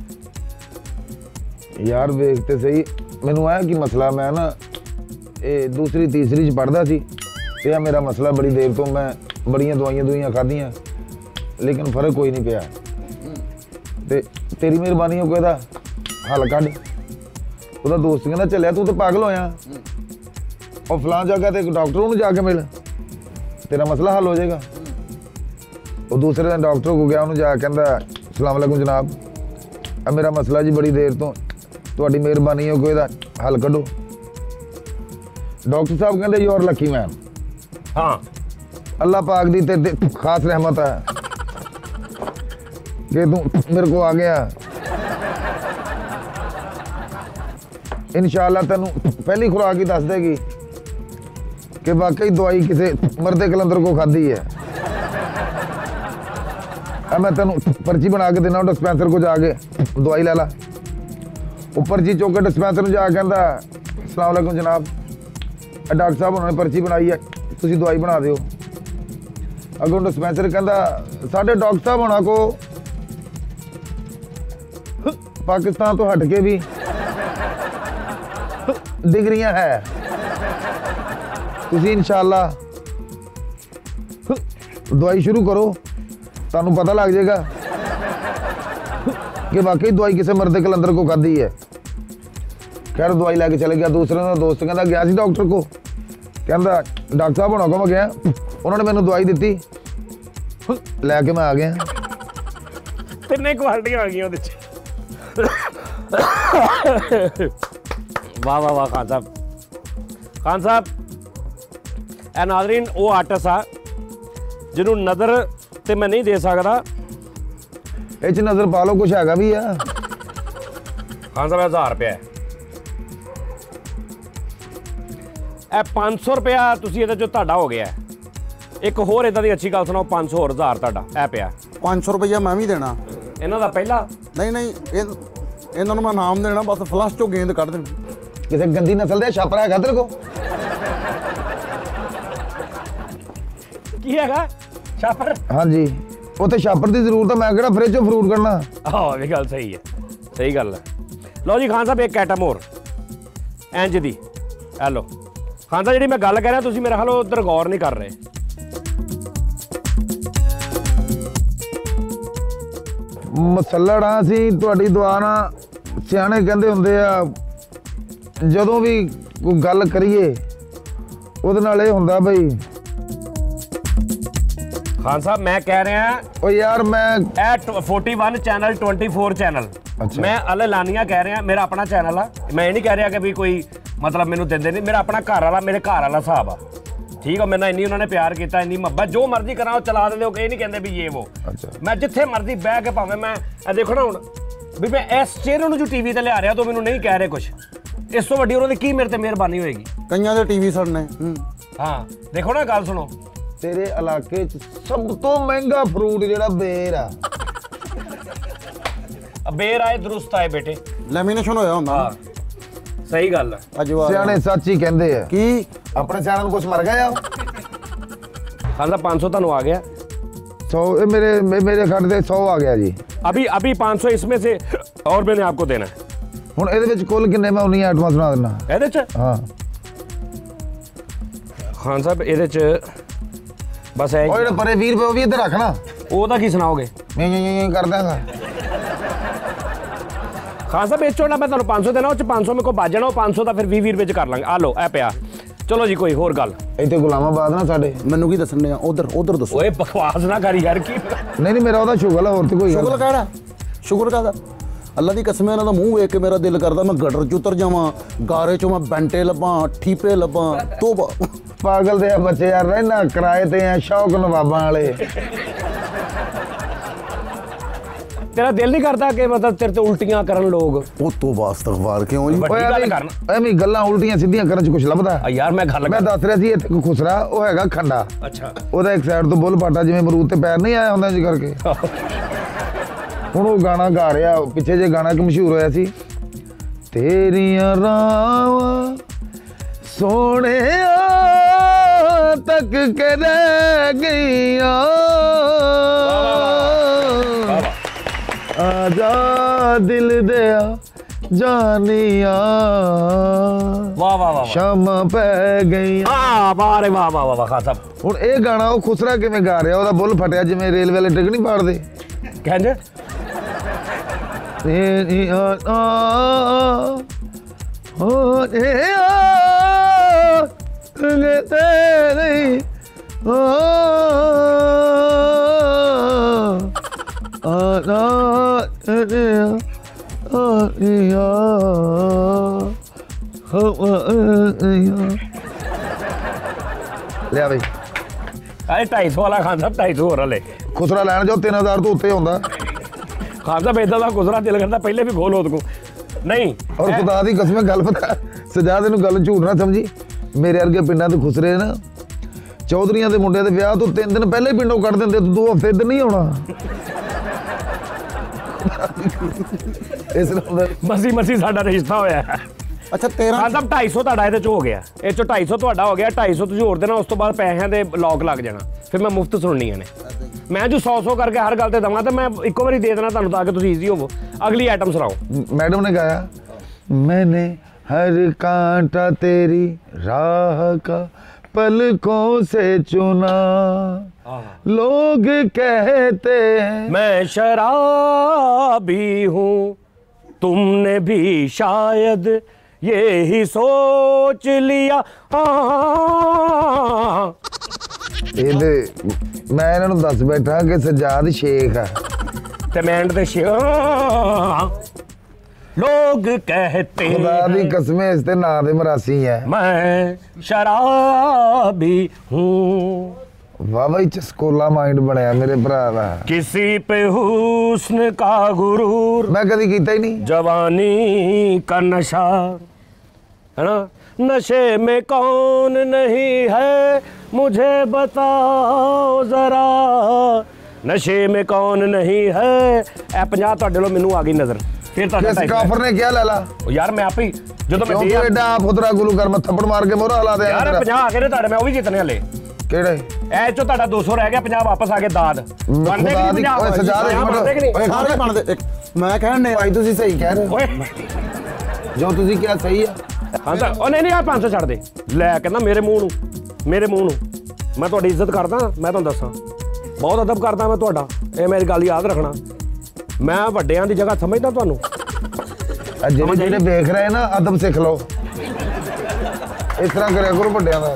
ਯਾਰ ਵੇਖ ਤੇ ਸਹੀ ਮੈਨੂੰ ਆਇਆ ਕਿ ਮਸਲਾ ਮੈਂ ਨਾ ਇਹ ਦੂਸਰੀ ਤੀਸਰੀ ਚ ਪੜਦਾ ਸੀ ਤੇ ਆ ਮੇਰਾ ਮਸਲਾ ਬੜੀ ਦੇਰ ਤੋਂ ਮੈਂ ਬੜੀਆਂ ਦਵਾਈਆਂ ਖਾਧੀਆਂ ਲੇਕਿਨ ਫਰਕ ਕੋਈ ਨਹੀਂ ਪਿਆ ਤੇ ਤੇਰੀ ਮਿਹਰਬਾਨੀ ਹੋ ਕੋਈ ਇਹਦਾ ਹੱਲ ਕੱਢ ਉਹਦਾ ਦੋਸਤ ਕਹਿੰਦਾ ਚੱਲਿਆ ਤੂੰ ਤੇ ਪਾਗਲ ਹੋਇਆ ਉਹ ਫਲਾਂ ਜਗ੍ਹਾ ਤੇ ਇੱਕ ਡਾਕਟਰ ਨੂੰ ਜਾ ਕੇ ਮਿਲ ਤੇਰਾ ਮਸਲਾ ਹੱਲ ਹੋ ਜਾਏਗਾ ਉਹ ਦੂਸਰੇ ਦਿਨ ਡਾਕਟਰ ਕੋਲ ਗਿਆ ਉਹਨੂੰ ਜਾ ਕੇ ਕਹਿੰਦਾ ਅਸਲਾਮ ਵਾਲੇਕੁਮ ਜਨਾਬ ਆ ਮੇਰਾ ਮਸਲਾ ਜੀ ਬੜੀ ਦੇਰ ਤੋਂ ਤੁਹਾਡੀ ਮਿਹਰਬਾਨੀ ਹੋ ਕੋਈ ਇਹਦਾ ਹੱਲ ਕੱਢੋ ਡਾਕਟਰ ਸਾਹਿਬ ਕਹਿੰਦੇ ਯੂ ਆਰ ਲੱਕੀ ਮੈਨ ਹਾਂ ਅੱਲਾਹ ਪਾਕ ਦੀ ਤੇ ਖਾਸ ਰਹਿਮਤ ਹੈ ਕਿ ਤੂੰ ਮੇਰੇ ਕੋ ਆ ਗਿਆ ਇਨਸ਼ਾਅੱਲਾ ਤੈਨੂੰ ਪਹਿਲੀ ਖੁਰਾਕ ਹੀ ਦੱਸ ਦੇਗੀ ਕਿ ਵਾਕਈ ਦਵਾਈ ਕਿਸੇ ਮਰਦੇ ਕਲੰਦਰ ਕੋ ਖਾਦੀ ਹੈ ਆ ਮੈਂ ਤੈਨੂੰ ਪਰਚੀ ਬਣਾ ਕੇ ਦੇਣਾ ਡਿਸਪੈਂਸਰ ਕੋ ਜਾ ਕੇ ਦਵਾਈ ਲੈ ਲਾ ਉਹ ਪਰਚੀ ਚੁੱਕ ਕੇ ਡਿਸਪੈਂਸਰ ਨੂੰ ਜਾ ਕੇ ਕਹਿੰਦਾ ਅਸਲਾਮ ਵਾਲੇਕੁਮ ਜਨਾਬ ਡਾਕਟਰ ਸਾਹਿਬ ਉਹਨਾਂ ਨੇ ਪਰਚੀ ਬਣਾਈ ਹੈ ਤੁਸੀਂ ਦਵਾਈ ਬਣਾ ਦਿਓ ਅੱਗੋਂ ਡਿਸਪੈਂਸਰ ਕਹਿੰਦਾ ਸਾਡੇ ਡਾਕਟਰ ਸਾਹਿਬ ਹੋਣਾ ਕੋ ਪਾਕਿਸਤਾਨ ਤੋਂ ਹਟ ਕੇ ਵੀ ਡਿਗਰੀਆਂ ਹੈ ਤੁਸੀਂ ਇਨਸ਼ਾਅੱਲਾ ਦਵਾਈ ਸ਼ੁਰੂ ਕਰੋ ਤੁਹਾਨੂੰ ਪਤਾ ਲੱਗ ਜਾਏਗਾ ਕਿ ਵਾਕਈ ਦਵਾਈ ਕਿਸੇ ਮਰਦੇ ਕਲੰਦਰ ਕੋ ਖਾਦੀ ਹੈ ਖੈਰ ਦਵਾਈ ਲੈ ਕੇ ਚਲੇ ਗਿਆ ਦੂਸਰੇ ਦਾ ਦੋਸਤ ਕਹਿੰਦਾ ਗਿਆ ਸੀ ਡਾਕਟਰ ਕੋ ਕਹਿੰਦਾ ਡਾਕਟਰ ਸਾਹਿਬ ਹੋਣਾ ਕੋ ਮੈਂ ਗਿਆ ਉਹਨਾਂ ਨੇ ਮੈਨੂੰ ਦਵਾਈ ਦਿੱਤੀ ਲੈ ਕੇ ਮੈਂ ਆ ਗਿਆ ਤਿੰਨੇ ਕੁਆਲਿਟੀਆਂ ਆ ਗਈਆਂ ਉਹਦੇ ਚ ਵਾਹ ਖਾਨ ਸਾਹਿਬ ਇਹ ਨਾਜ਼ਰੀਨ ਉਹ ਆਰਟਿਸਟ ਆ ਜਿਹਨੂੰ ਨਜ਼ਰ ਤੇ ਮੈਂ ਨਹੀਂ ਦੇ ਸਕਦਾ ਇਹ ਚ ਨਜ਼ਰ ਪਾ ਲਓ ਕੁਛ ਹੈਗਾ ਵੀ ਆ ਖਾਨ ਸਾਹਿਬ 1000 ਰੁਪਇਆ ਇਹ 500 ਰੁਪਇਆ ਤੁਸੀਂ ਇਹਦੇ ਚੋਂ ਤੁਹਾਡਾ ਹੋ ਗਿਆ ਇੱਕ ਹੋਰ ਇਦਾਂ ਦੀ ਅੱਛੀ ਗੱਲ ਸੁਣਾਓ 500 ਹੋਰ 1000 ਤੁਹਾਡਾ ਇਹ ਪਿਆ 500 ਰੁਪਇਆ ਮੈਂ ਵੀ ਦੇਣਾ ਇਹਨਾਂ ਦਾ ਪਹਿਲਾ ਨਹੀਂ ਇਹਨਾਂ ਨੂੰ ਮੈਂ ਨਾਮ ਦੇਣਾ ਬਸ ਫਲਸ਼ ਚੋਂ ਗੇਂਦ ਕੱਢ ਦੇਣੀ ਕਿਸੇ ਗੰਦੀ ਨਸਲ ਦੇ ਛਾਪਰਾ ਹੈਗਾ ਤੇਰੇ ਕੋ ਕੀ ਹੈਗਾ ਛਾਪਰ ਹਾਂਜੀ ਉੱਥੇ ਛਾਪਰ ਦੀ ਜ਼ਰੂਰਤ ਹੈ ਮੈਂ ਕਿਹੜਾ ਫ੍ਰਿਜ ਚੋਂ ਫਰੂਟ ਕੱਢਣਾ ਆਹ ਇਹ ਗੱਲ ਸਹੀ ਹੈ ਸਹੀ ਗੱਲ ਹੈ ਲਓ ਜੀ ਖਾਨ ਸਾਹਿਬ ਇੱਕ ਆਈਟਮ ਹੋਰ ਇੰਜ ਦੀ ਇਹ ਲਓ ਖਾਨ ਸਾਹਿਬ ਜਿਹੜੀ ਮੈਂ ਗੱਲ ਕਰ ਰਿਹਾ ਤੁਸੀਂ ਮੇਰੇ ਹਾਲ ਉਧਰ ਗੌਰ ਨਹੀਂ ਕਰ ਰਹੇ ਮਸਲੜਾ ਸੀ ਤੁਹਾਡੀ ਦੁਆ ਨਾਲ ਸਿਆਣੇ ਕਹਿੰਦੇ ਹੁੰਦੇ ਆ ਜਦੋਂ ਵੀ ਕੋਈ ਗੱਲ ਕਰੀਏ ਉਹਦੇ ਨਾਲ ਇਹ ਹੁੰਦਾ ਬਈ ਖਾਨ ਸਾਹਿਬ ਮੈਂ ਕਹਿ ਰਿਹਾ ਓ ਯਾਰ ਮੈਂ ਇਹ 41 ਚੈਨਲ 24 ਚੈਨਲ ਮੈਂ ਅਲਲਾਨੀਆਂ ਕਹਿ ਰਿਹਾ ਮੇਰਾ ਆਪਣਾ ਚੈਨਲ ਆ ਮੈਂ ਇਹ ਨਹੀਂ ਕਹਿ ਰਿਹਾ ਕਿ ਵੀ ਕੋਈ ਮਤਲਬ ਮੈਨੂੰ ਦਿੰਦੇ ਨਹੀਂ ਮੇਰਾ ਆਪਣਾ ਘਰ ਵਾਲਾ ਮੇਰੇ ਘਰ ਵਾਲਾ ਹਿਸਾਬ ਆ ਠੀਕ ਆ ਮੇਰੇ ਨਾਲ ਇੰਨੀ ਉਹਨਾਂ ਨੇ ਪਿਆਰ ਕੀਤਾ ਇੰਨੀ ਮੁਹੱਬਤ ਜੋ ਮਰਜ਼ੀ ਕਰਾਂ ਉਹ ਚਲਾ ਦਿੰਦੇ ਹੋ ਇਹ ਨਹੀਂ ਕਹਿੰਦੇ ਵੀ ਇਹ ਵੋ ਮੈਂ ਜਿੱਥੇ ਮਰਜ਼ੀ ਬਹਿ ਕੇ ਭਾਵੇਂ ਮੈਂ ਇਹ ਦੇਖੋ ਨਾ ਹੁਣ ਵੀ ਮੈਂ ਇਸ ਚਿਹਰੇ ਨੂੰ ਜੋ ਟੀਵੀ ਤੇ ਲਿਆ ਰਿਹਾ ਤਾਂ ਮੈਨੂੰ ਨਹੀਂ ਕਹਿ ਰਹੇ ਕੁਝ ਇਸ ਤੋਂ ਵੱਡੀ ਉਹਨਾਂ ਦੀ ਕੀ ਮੇਰੇ ਤੇ ਮਿਹਰਬਾਨੀ ਹੋਏਗੀ ਕਈਆਂ ਦੇ ਟੀਵੀ ਸੜਨੇ ਹਾਂ ਦੇਖੋ ਨਾ ਗੱਲ ਸੁਣੋ ਤੇਰੇ ਇਲਾਕੇ 'ਚ ਸਭ ਤੋਂ ਮਹਿੰਗਾ ਫਰੂਟ ਜਿਹੜਾ ਬੇਰ ਆ ਬੇਰ ਆਏ ਦਰੁਸਤ ਆਏ ਬੇਟੇ ਲੈਮੀਨੇਸ਼ਨ ਹੋਇਆ ਹੁੰਦਾ ਸਹੀ ਗੱਲ ਹੈ। ਸਿਆਣੇ ਸੱਚ ਹੀ ਕਹਿੰਦੇ ਆ ਕੀ ਆਪਣੇ ਸਿਆਣਿਆਂ ਨੂੰ ਕੁਝ ਮਰ ਗਿਆ ਆ। ਖਾਨ साहब 500 ਤੁਹਾਨੂੰ आ गया। 100 मेरे खट ਦੇ 100 आ गया जी। अभी 500 इसमें से और मैंने आपको देना है। ਹੁਣ ਇਹਦੇ ਵਿੱਚ ਕੁੱਲ ਕਿੰਨੇ ਮੈਂ ਉਨੀਆਂ ਆਈਟਮਾਂ ਸੁਣਾ ਦਿੰਦਾ। ਇਹਦੇ ਚ ਹਾਂ ਖਾਨ ਸਾਹਿਬ ਇਹਦੇ ਚ ਬਸ ਇਹ ਉਹ ਜਿਹੜੇ ਪਰੇ 20 ਰੁਪਏ ਉਹ ਵੀ ਇੱਧਰ ਰੱਖਣਾ। ਉਹਦਾ ਕੀ ਸੁਣਾਓਗੇ? ਮੈਂ ਕਰ ਦਾਂਗਾ। ਖਾਨ ਸਾਹਿਬ ਇਹ ਚੋਂ ਮੈਂ ਤੁਹਾਨੂੰ 500 ਦੇਣਾ, ਉਹ ਚ 500 ਮੇਰੇ ਕੋਲ ਬਚ ਜਾਣਾ, ਉਹ 500 ਦਾ ਫਿਰ 20 ਰੁਪਏ ਚ ਕਰ ਲਾਂਗੇ। ਆ ਲਓ ਇਹ ਪਿਆ। ਚਲੋ ਜੀ ਕੋਈ ਹੋਰ ਗੱਲ। ਇੱਥੇ ਗੁਲਾਮਾਬਾਦ ਨਾ ਸਾਡੇ। ਮੈਨੂੰ ਕੀ ਦੱਸਣੇ ਆ? ਉਧਰ ਦੱਸੋ। ਓਏ ਬਕਵਾਸ ਨਾ ਕਰੀ ਯਾਰ। ਕੀ ਨਹੀਂ ਮੇਰਾ ਉਹਦਾ ਸ਼ੁਗਰ ਹੈ, ਹੋਰ ਤੇ ਕੋਈ ਸ਼ੁਗਰ ਕਾਹਦਾ? ਸ਼ੁਗਰ ਕਾਹਦਾ? ਅੱਲਾ ਦੀ ਕਸਮ ਇਹਨਾਂ ਦਾ ਮੂੰਹ ਵੇਖ ਕੇ ਮੇਰਾ ਦਿਲ ਕਰਦਾ ਮੈਂ ਗਟਰ ਚ ਉਤਰ ਜਾਵਾਂ, ਗਾਰੇ ਚੋਂ ਮੈਂ ਬੈਂਟੇ ਲੱਭਾਂ, ਠੀਪੇ ਲੱਭਾਂ। ਤੋਬਾ ਪਾਗਲ ਦੇ ਆ ਬੱਚੇ ਯਾਰ, ਰਹਿਣਾ ਕਿਰਾਏ ਤੇ ਆ, ਸ਼ੌਕ ਨਵਾਬਾਂ ਵਾਲੇ। ਤੇਰਾ ਦਿਲ ਨਹੀਂ ਕਰਦਾ ਕਿ ਮਤਲਬ ਤੇਰੇ ਤੇ ਉਲਟੀਆਂ ਕਰਨ ਲੋਕ? ਉਹ ਤੋਂ ਵਾਸਤਗਵਾਰ ਕਿਉਂ ਜੀ? ਵੱਡੀ ਗੱਲ ਕਰਨ ਐਵੇਂ ਗੱਲਾਂ ਉਲਟੀਆਂ ਸਿੱਧੀਆਂ ਕਰਨ ਚ ਕੁਝ ਲੱਭਦਾ ਯਾਰ। ਮੈਂ ਗੱਲ ਮੈਂ ਦੱਸ ਰਿਹਾ ਸੀ ਇੱਥੇ ਕੋਈ ਖੁਸਰਾ, ਉਹ ਹੈਗਾ ਖੰਡਾ। ਅੱਛਾ। ਉਹਦਾ ਇੱਕ ਸਾਈਡ ਤੋਂ ਬੁੱਲ ਪਾਟਾ ਜਿਵੇਂ ਅਮਰੂਦ ਤੇ ਪੈਰ ਨਹੀਂ ਆਇਆ ਹੁੰਦਾ ਜੀ ਕਰਕੇ। ਹੁਣ ਉਹ ਗਾਣਾ ਗਾ ਰਿਹਾ, ਪਿੱਛੇ ਜੇ ਗਾਣਾ ਕਿ ਮਸ਼ਹੂਰ ਹੋਇਆ ਸੀ, ਤੇਰੀਆਂ ਰਾਵਾਂ ਸੋਹਣਿਆ ਤੱਕ ਕੇ ਰਹਿ ਗਈਆਂ, ਆਜਾ ਦਿਲ ਦਿਆ ਜਾਨੀਆਂ, ਵਾਹ ਵਾਹ ਵਾਹ ਸ਼ਾਮਾਂ ਪੈ ਗਈਆਂ। ਵਾਹ ਰੇ ਵਾਹ ਵਾਹ ਵਾਹ ਖਾਨ ਸਾਹਿਬ। ਹੁਣ ਇਹ ਗਾਣਾ ਉਹ ਖੁਸਰਾ ਕਿਵੇਂ ਗਾ ਰਿਹਾ? ਉਹਦਾ ਬੁੱਲ ਫਟਿਆ ਜਿਵੇਂ ਰੇਲਵੇ ਵਾਲੇ ਟਿਕਟ ਨਹੀਂ ਪਾੜਦੇ। ਕਹਿੰਦੇ ਲਿਆ ਬਈ ਅਰੇ 250 ਵਾਲਾ ਖਾਨ ਸਾਹਿਬ, 250 ਹੋਰ ਵਾਲੇ ਖੁਸਰਾ ਲੈਣ ਜਾਓ 3000 ਤੋਂ ਉੱਤੇ ਹੁੰਦਾ। ਖਾਨ ਸਾਹਿਬ ਇਦਾਂ ਦਾ ਗੁਜ਼ਰਾ ਦਿਲ ਕਰਦਾ ਪਹਿਲੇ ਵੀ ਖੋਲ ਉਹਦੇ ਕੋ ਨਹੀਂ। ਔਰ ਖੁਦਾ ਦੀ ਕਸਮ ਗੱਲ ਪਤਾ ਸਜਾਦ ਇਹਨੂੰ ਗੱਲ ਝੂਠ ਨਾ ਸਮਝੀ, ਮੇਰੇ ਵਰਗੇ ਪਿੰਡਾਂ ਦੇ ਖੁਸਰੇ ਨਾ ਚੌਧਰੀਆਂ ਦੇ ਮੁੰਡਿਆਂ ਦੇ ਵਿਆਹ ਤੋਂ 3 ਦਿਨ ਪਹਿਲੇ ਪਿੰਡੋਂ ਕੱਢ ਦਿੰਦੇ, 2 ਹਫ਼ਤੇ ਇੱਧਰ ਨਹੀਂ ਆਉਣਾ। ਇਸ ਨਾਲ ਮਸੀ ਸਾਡਾ ਰਿਸ਼ਤਾ ਹੋਇਆ। ਅੱਛਾ 13 ਖਾਨ ਸਾਹਿਬ 250 ਤੁਹਾਡਾ ਇਹਦੇ ਚ ਹੋ ਗਿਆ, ਇਹ ਚੋਂ 250 ਤੁਹਾਡਾ ਹੋ ਗਿਆ। 250 ਤੁਸੀਂ ਹੋਰ ਦੇਣਾ, ਉਸ ਤੋਂ ਬਾਅਦ ਪੈਸਿਆਂ ਦੇ ਲੋਕ ਲੱਗ ਜਾਣਾ, ਫਿਰ ਮੈਂ ਮੁਫਤ ਸੁਣਨੀਆਂ ਨੇ। ਮੈਂ ਜੋ 100 ਕਰਕੇ ਹਰ ਗੱਲ ਤੇ ਦਵਾਂ ਤੇ ਮੈਂ ਇੱਕੋ ਵਾਰੀ ਦੇ ਦੇਣਾ ਤੁਹਾਨੂੰ ਤਾਂ ਕਿ ਤੁਸੀਂ ਈਜ਼ੀ ਹੋਵੋ। ਅਗਲੀ ਆਈਟਮ ਸੁਣਾਓ। मैडम ने गाया, मैंने हर कांटा तेरी राह का पलकों से चुना, लोग कहते हैं मैं शराबी हूँ, तुमने भी शायद यही सोच लिया। ਇਹਦੇ ਮੈਂ ਇਹਨਾਂ ਨੂੰ ਦੱਸ ਬੈਠਾ ਕਿ ਸਜਾਦ ਸ਼ੇਖ ਆ ਤੇ ਮੈਂ ਤੇ ਲੋਗ ਕਹਤੇ ਖੁਦਾ ਦੀ ਕਸਮ ਇਸ ਤੇ ਨਾਂ ਦੇ ਮਰਾਸੀ ਹੈ। ਮੈਂ ਸ਼ਰਾਬੀ ਹੂੰ। ਵਾਹ ਬਈ ਚਸਕੋਲਾ ਮਾਈਂਡ ਬਣਿਆ ਮੇਰੇ ਭਰਾ ਦਾ। किसी पे हुस्न का गुरूर, ਮੈਂ ਕਦੀ ਕੀਤਾ ਹੀ ਨਹੀਂ। जवानी का नशा है ना, नशे में कौन नहीं है मुझे बताओ जरा, नशे में कौन नहीं है। ए 50 ਤੁਹਾਡੇ ਲੋ ਮੈਨੂੰ ਆ ਗਈ ਨਜ਼ਰ। ਫਿਰ ਕਿਸ ਕਾਫਰ ਨੇ ਕਿਹਾ ਲੈ ਲਾ ਯਾਰ ਮੈਂ ਆਪੇ ਜਦੋਂ ਮੈਂ ਕਿਉਂ ਤੂੰ ਐਡਾ ਫੁਦਰਾ ਗੁਰੂ ਕਰ ਮੈਂ ਥੱਪੜ ਮਾਰ ਕੇ ਮੋਹਰਾ ਲਾ ਦੇ ਯਾਰ 50 ਆ ਗਏ ਨੇ ਤੁਹਾਡੇ, ਮੈਂ ਉਹ ਵੀ ਜਿੱਤਨੇ ਹਲੇ। ਕਿਹੜੇ ਐ ਚੋ ਤੁਹਾਡਾ 200 ਰਹਿ ਗਿਆ, 50 ਵਾਪਸ ਆ ਗਏ ਦਾਦ। ਬਣਦੇ ਕਿ ਨਹੀਂ 50? ਓਏ ਸਜਾਦ ਇੱਕ ਬਣਦੇ ਕਿ ਨਹੀਂ? ਮਿੰਟ ਸਾਰੇ ਬਣਦੇ। ਮੈਂ ਕਹਿਣ ਭਾਈ ਤੁਸੀਂ ਸਹੀ ਕਹਿ ਰਹੇ ਹੋ, ਓਏ ਜੋ ਤੁਸੀਂ ਕਿਹਾ ਸਹੀ ਆ। ਹਾਂ ਤਾਂ ਉਹ ਨਹੀਂ ਆ 500 ਛੱਡ ਦੇ ਲੈ, ਕਹਿੰਦਾ ਮੇਰੇ ਮੂੰਹ ਨੂੰ ਮੈਂ ਤੁਹਾਡੀ ਇੱਜ਼ਤ ਕਰਦਾ। ਮੈਂ ਤੁਹਾਨੂੰ ਦੱਸਾਂ ਬਹੁਤ ਅਦਬ ਕਰਦਾ ਮੈਂ ਤੁਹਾਡਾ, ਇਹ ਮੇਰੀ ਗੱਲ ਯਾਦ ਰੱਖਣਾ। ਮੈਂ ਵੱਡਿਆਂ ਦੀ ਜਗ੍ਹਾ ਸਮਝਦਾ ਤੁਹਾਨੂੰ। ਜਿਹੜੇ ਦੇਖ ਰਹੇ ਨਾ ਅਦਬ ਸਿੱਖ ਲਓ, ਇਸ ਤਰ੍ਹਾਂ ਕਰਿਆ ਕਰੋ ਵੱਡਿਆਂ ਦਾ।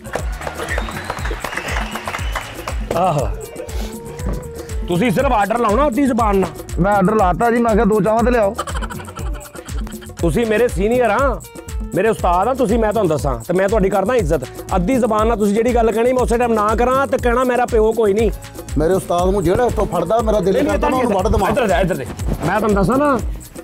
ਆਹੋ ਤੁਸੀਂ ਸਿਰਫ ਆਰਡਰ ਲਾਉਣਾ ਅੱਧੀ ਜ਼ਬਾਨ ਨਾਲ। ਮੈਂ ਆਰਡਰ ਲਾਤਾ ਜੀ, ਮੈਂ ਕਿਹਾ 2 ਚਾਵਾਂ ਤੇ ਲਿਆਓ। ਤੁਸੀਂ ਮੇਰੇ ਸੀਨੀਅਰ ਆ, ਮੇਰੇ ਉਸਤਾਦ ਆ ਤੁਸੀਂ। ਮੈਂ ਤੁਹਾਨੂੰ ਦੱਸਾਂ ਤੇ ਮੈਂ ਤੁਹਾਡੀ ਕਰਦਾ ਇੱਜ਼ਤ। ਅੱਧੀ ਜ਼ਬਾਨ ਨਾਲ ਤੁਸੀਂ ਜਿਹੜੀ ਗੱਲ ਕਹਿਣੀ ਮੈਂ ਉਸੇ ਟਾਈਮ ਨਾ ਕਰਾਂ ਤੇ ਕਹਿਣਾ ਮੇਰਾ ਪਿਓ ਕੋਈ ਨਹੀਂ। ਮੇਰੇ ਉਸਤਾਦ ਨੂੰ ਜਿਹੜਾ ਉੱਥੋਂ ਫੜਦਾ ਮੇਰਾ ਦਿਲ ਕਰਦਾ ਮੈਂ ਉਹਨੂੰ ਵੱਢ ਦਵਾਂ। ਇੱਧਰ ਦੇ ਮੈਂ ਤੁਹਾਨੂੰ ਦੱਸਾਂ ਨਾ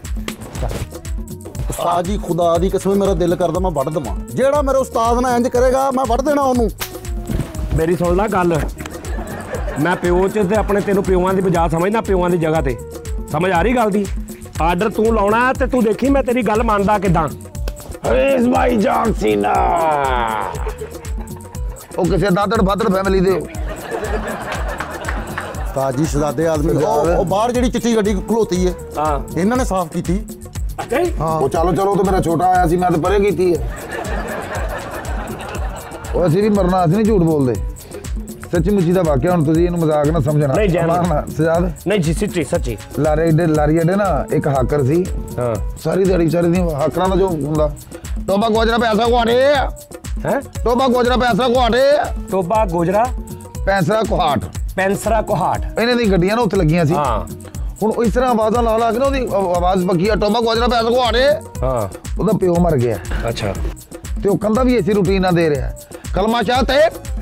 ਉਸਤਾਦ ਜੀ ਖੁਦਾ ਦੀ ਕਸਮ ਮੇਰਾ ਦਿਲ ਕਰਦਾ ਮੈਂ ਵੱਢ ਦਵਾਂ। ਜਿਹੜਾ ਮੇਰੇ ਉਸਤਾਦ ਨਾਲ ਇੰਜ ਕਰੇਗਾ ਮੈਂ ਵੱਢ ਦੇਣਾ ਉਹਨੂੰ। ਮੇਰੀ ਸੁਣ ਲੈ ਗੱਲ, ਮੈਂ ਪਿਓ ਚ ਤੇ ਆਪਣੇ ਤੈਨੂੰ ਪਿਓਆਂ ਦੀ ਬਜਾ ਸਮਝਦਾ, ਪਿਓਆਂ ਦੀ ਜਗ੍ਹਾ ਤੇ। ਸਮਝ ਆ ਰਹੀ ਗੱਲ ਦੀ? ਆਰਡਰ ਤੂੰ ਲਾਉਣਾ ਤੇ ਤੂੰ ਦੇਖੀ ਮੈਂ ਤੇਰੀ ਗੱਲ ਮੰਨਦਾ ਕਿੱਦਾਂ। Where's my John Cena? ਉਹ ਕਿਸੇ ਦਾਦੜ ਬਾਦੜ ਫੈਮਿਲੀ ਦੇ ਤਾਜੀ ਸ਼ਹਜ਼ਾਦੇ ਆਦਮੀ ਉਹ ਬਾਹਰ ਜਿਹੜੀ ਚਿੱਟੀ ਗੱਡੀ ਖਲੋਤੀ ਹੈ ਹਾਂ ਇਹਨਾਂ ਨੇ ਸਾਫ਼ ਕੀਤੀ ਹਾਂ ਉਹ ਚਲੋ ਤੇ ਮੇਰਾ ਛੋਟਾ ਆਇਆ ਸੀ ਮੈਂ ਤਾਂ ਪਰੇ ਕੀਤੀ ਹੈ ਉਹ ਅਸੀਂ ਵੀ ਮਰਨਾ ਅਸੀਂ ਨਹੀਂ ਝੂਠ ਬੋਲਦੇ ਸੱਚੀ ਮੁੱਚੀ ਦਾ ਵਾਕਿਆ ਹੁਣ ਤੁਸੀਂ ਇਹਨੂੰ ਮਜ਼ਾਕ ਨਾ ਸਮਝਣਾ ਮਾਰਨਾ ਸਜਾਦ ਨਹੀਂ ਜੀ ਸੱਚੀ ਲਾਰੀ ਅੱਡੇ ਨਾ ਇੱਕ ਹਾਕਰ ਸੀ ਹਾਂ ਸਾਰੀ ਦਿਹਾੜੀ ਵਿਚਾਰੇ ਦੀ ਹਾਕਰਾਂ ਦਾ ਜੋ ਹੁੰਦਾ ਟੋਬਾ ਗੋਜਰਾ ਪੈਸਾ ਕੁਹਾੜੇ ਹੈ ਟੋਬਾ ਗੋਜਰਾ ਪੈਸਾ ਕੁਹਾੜੇ ਟੋਬਾ ਗੋਜਰਾ ਪੈਂਸਰਾ ਕੁਹਾਟ ਇਹਨਾਂ ਦੀ ਗੱਡੀਆਂ ਨਾ ਉੱਥੇ ਲੱਗੀਆਂ ਸੀ ਹਾਂ ਹੁਣ ਇਸ ਤਰ੍ਹਾਂ ਆਵਾਜ਼ਾਂ ਲਾ ਕੇ ਨਾ ਉਹਦੀ ਆਵਾਜ਼ ਪੱਕੀ ਆ ਟੋਬਾ ਗੋਜਰਾ ਪੈਸਾ ਕੁਹਾੜੇ ਹਾਂ ਉਹਦਾ ਪਿਓ ਮਰ ਗਿਆ ਅੱਛਾ ਤੇ ਉਹ ਕੰਦਾ ਵੀ ਇਸੇ ਰੂਟੀਨ ਨਾਲ ਦੇ ਰਿਹਾ ਕਲਮਾ ਸ਼ਾਹ ਤੇ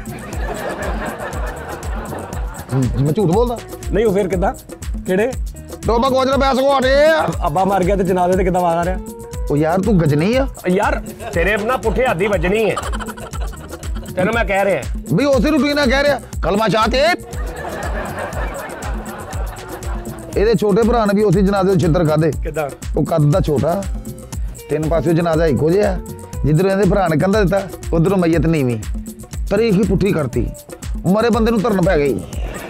ਮੈਂ ਝੂਠ ਬੋਲਦਾ ਨਹੀਂ ਉਹ ਫਿਰ ਕਿੱਦਾਂ ਕਿਹੜੇ ਟੋਬਾ ਗੋਜਰਾ ਪੈਸਾ ਕੁਹਾੜੇ ਅੱਬਾ ਮਰ ਗਿਆ ਤੇ ਜਨਾਜ਼ੇ ਤੇ ਕਿੱਦਾਂ ਆਵਾਜ਼ ਆ ਰਿਹਾ ਉਹ ਯਾਰ ਤੂੰ ਗਜਨੀ ਆ ਯਾਰ ਤੇਰੇ ਨਾ ਪੁੱਠੇ ਹੱਥ ਦੀ ਵੱਜਣੀ ਹੈ ਤੈਨੂੰ ਮੈਂ ਕਹਿ ਰਿਹਾ ਵੀ ਉਸੇ ਰੂਟੀਨ ਨਾਲ ਕਹਿ ਰਿਹਾ ਕਲਮਾ ਸ਼ਾਹ ਤੇ ਇਹਦੇ ਛੋਟੇ ਭਰਾ ਨੇ ਵੀ ਉਸੇ ਜਨਾਜ਼ੇ ਦੇ ਛਿੱਤਰ ਖਾਦੇ ਕਿੱਦਾਂ ਉਹ ਕੱਦ ਦਾ ਛੋਟਾ ਤਿੰਨ ਪਾਸੇ ਜਨਾਜ਼ਾ ਇੱਕੋ ਜਿਹਾ ਜਿੱਧਰੋਂ ਇਹਦੇ ਭਰਾ ਨੇ ਕੰਧਾ ਦਿੱਤਾ ਉਧਰੋਂ ਮਈਤ ਨੀਵੀਂ ਪਰ ਇੱਕ ਹੀ ਪੁੱਠੀ ਕਰਤੀ ਮਰੇ ਬੰਦੇ ਨੂੰ ਧਰਨ ਪੈ ਗਈ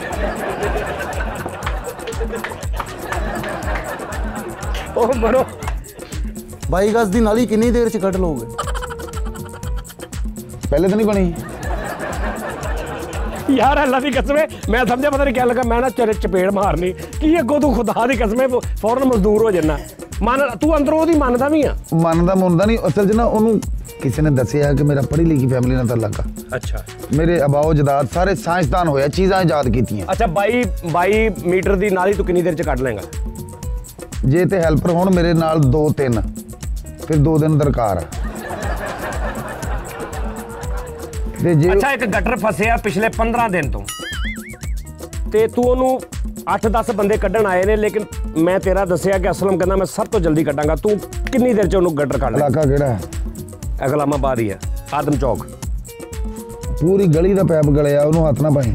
ਉਹ ਮਰੋ 22 ਗਜ਼ ਦੀ ਨਾਲੀ ਕਿੰਨੀ ਦੇਰ ਚ ਕੱਢ ਲਓਗੇ ਪਹਿਲੇ ਤਾਂ ਨਹੀਂ ਬਣੀ ਯਾਰ ਅੱਲਾ ਦੀ ਕਸਮ ਹੈ ਮੈਂ ਸਮਝਿਆ ਪਤਾ ਨਹੀਂ ਕਿਆ ਲੱਗਾ ਮੈਂ ਨਾ ਚਪੇੜ ਮਾਰਨੀ ਕੀ ਅੱਗੋਂ ਤੂੰ ਖੁਦਾ ਦੀ ਕਸਮ ਹੈ ਫੌਰਨ ਮਜ਼ਦੂਰ ਹੋ ਜੰਨਾ ਮੰਨ ਤੂੰ ਅੰਦਰੋਂ ਉਹਦੀ ਮੰਨਦਾ ਵੀ ਆ ਮੰਨਦਾ ਨਹੀਂ ਅਸਲ 'ਚ ਨਾ ਉਹਨੂੰ ਕਿਸੇ ਨੇ ਦੱਸਿਆ ਕਿ ਮੇਰਾ ਪੜ੍ਹੀ ਲਿਖੀ ਫੈਮਿਲੀ ਨਾਲ ਤਾਲੁਕ ਆ ਅੱਛਾ ਮੇਰੇ ਅਬਾਓ ਜਦਾਦ ਸਾਰੇ ਸਾਇੰਸਦਾਨ ਹੋਇਆ ਚੀਜ਼ਾਂ ਇਜਾਦ ਕੀਤੀਆਂ ਅੱਛਾ 22 ਮੀਟਰ ਦੀ ਨਾਲੀ ਤੂੰ ਕਿੰਨੀ ਦੇਰ ਚ ਕੱਢ ਲੇਗਾ ਜੇ ਤੇ ਹੈਲਪਰ ਹੋਣ ਮੇਰੇ ਨਾਲ 2-3 ਫਿਰ 2 ਦਿਨ ਦਰਕਾਰ ਆ ਤੇ ਜੇ ਅੱਛਾ ਇੱਕ ਗਟਰ ਫਸਿਆ ਪਿਛਲੇ 15 ਦਿਨ ਤੋਂ ਤੇ ਤੂੰ ਉਹਨੂੰ 8-10 ਬੰਦੇ ਕੱਢਣ ਆਏ ਨੇ ਲੇਕਿਨ ਮੈਂ ਤੇਰਾ ਦੱਸਿਆ ਕਿ ਅਸਲਮ ਕਹਿੰਦਾ ਮੈਂ ਸਭ ਤੋਂ ਜਲਦੀ ਕੱਢਾਂਗਾ ਤੂੰ ਕਿੰਨੀ ਦੇਰ ਚ ਉਹਨੂੰ ਗਟਰ ਕੱਢ ਲੈ ਇਲਾਕਾ ਕਿਹੜਾ ਹੈ ਇਸਲਾਮਾਬਾਦ ਹੀ ਹੈ ਆਦਮ ਚੌਕ ਪੂਰੀ ਗਲੀ ਦਾ ਪੈਪ ਗਲਿਆ ਉਹਨੂੰ ਹੱਥ ਨਾ ਪਾਈ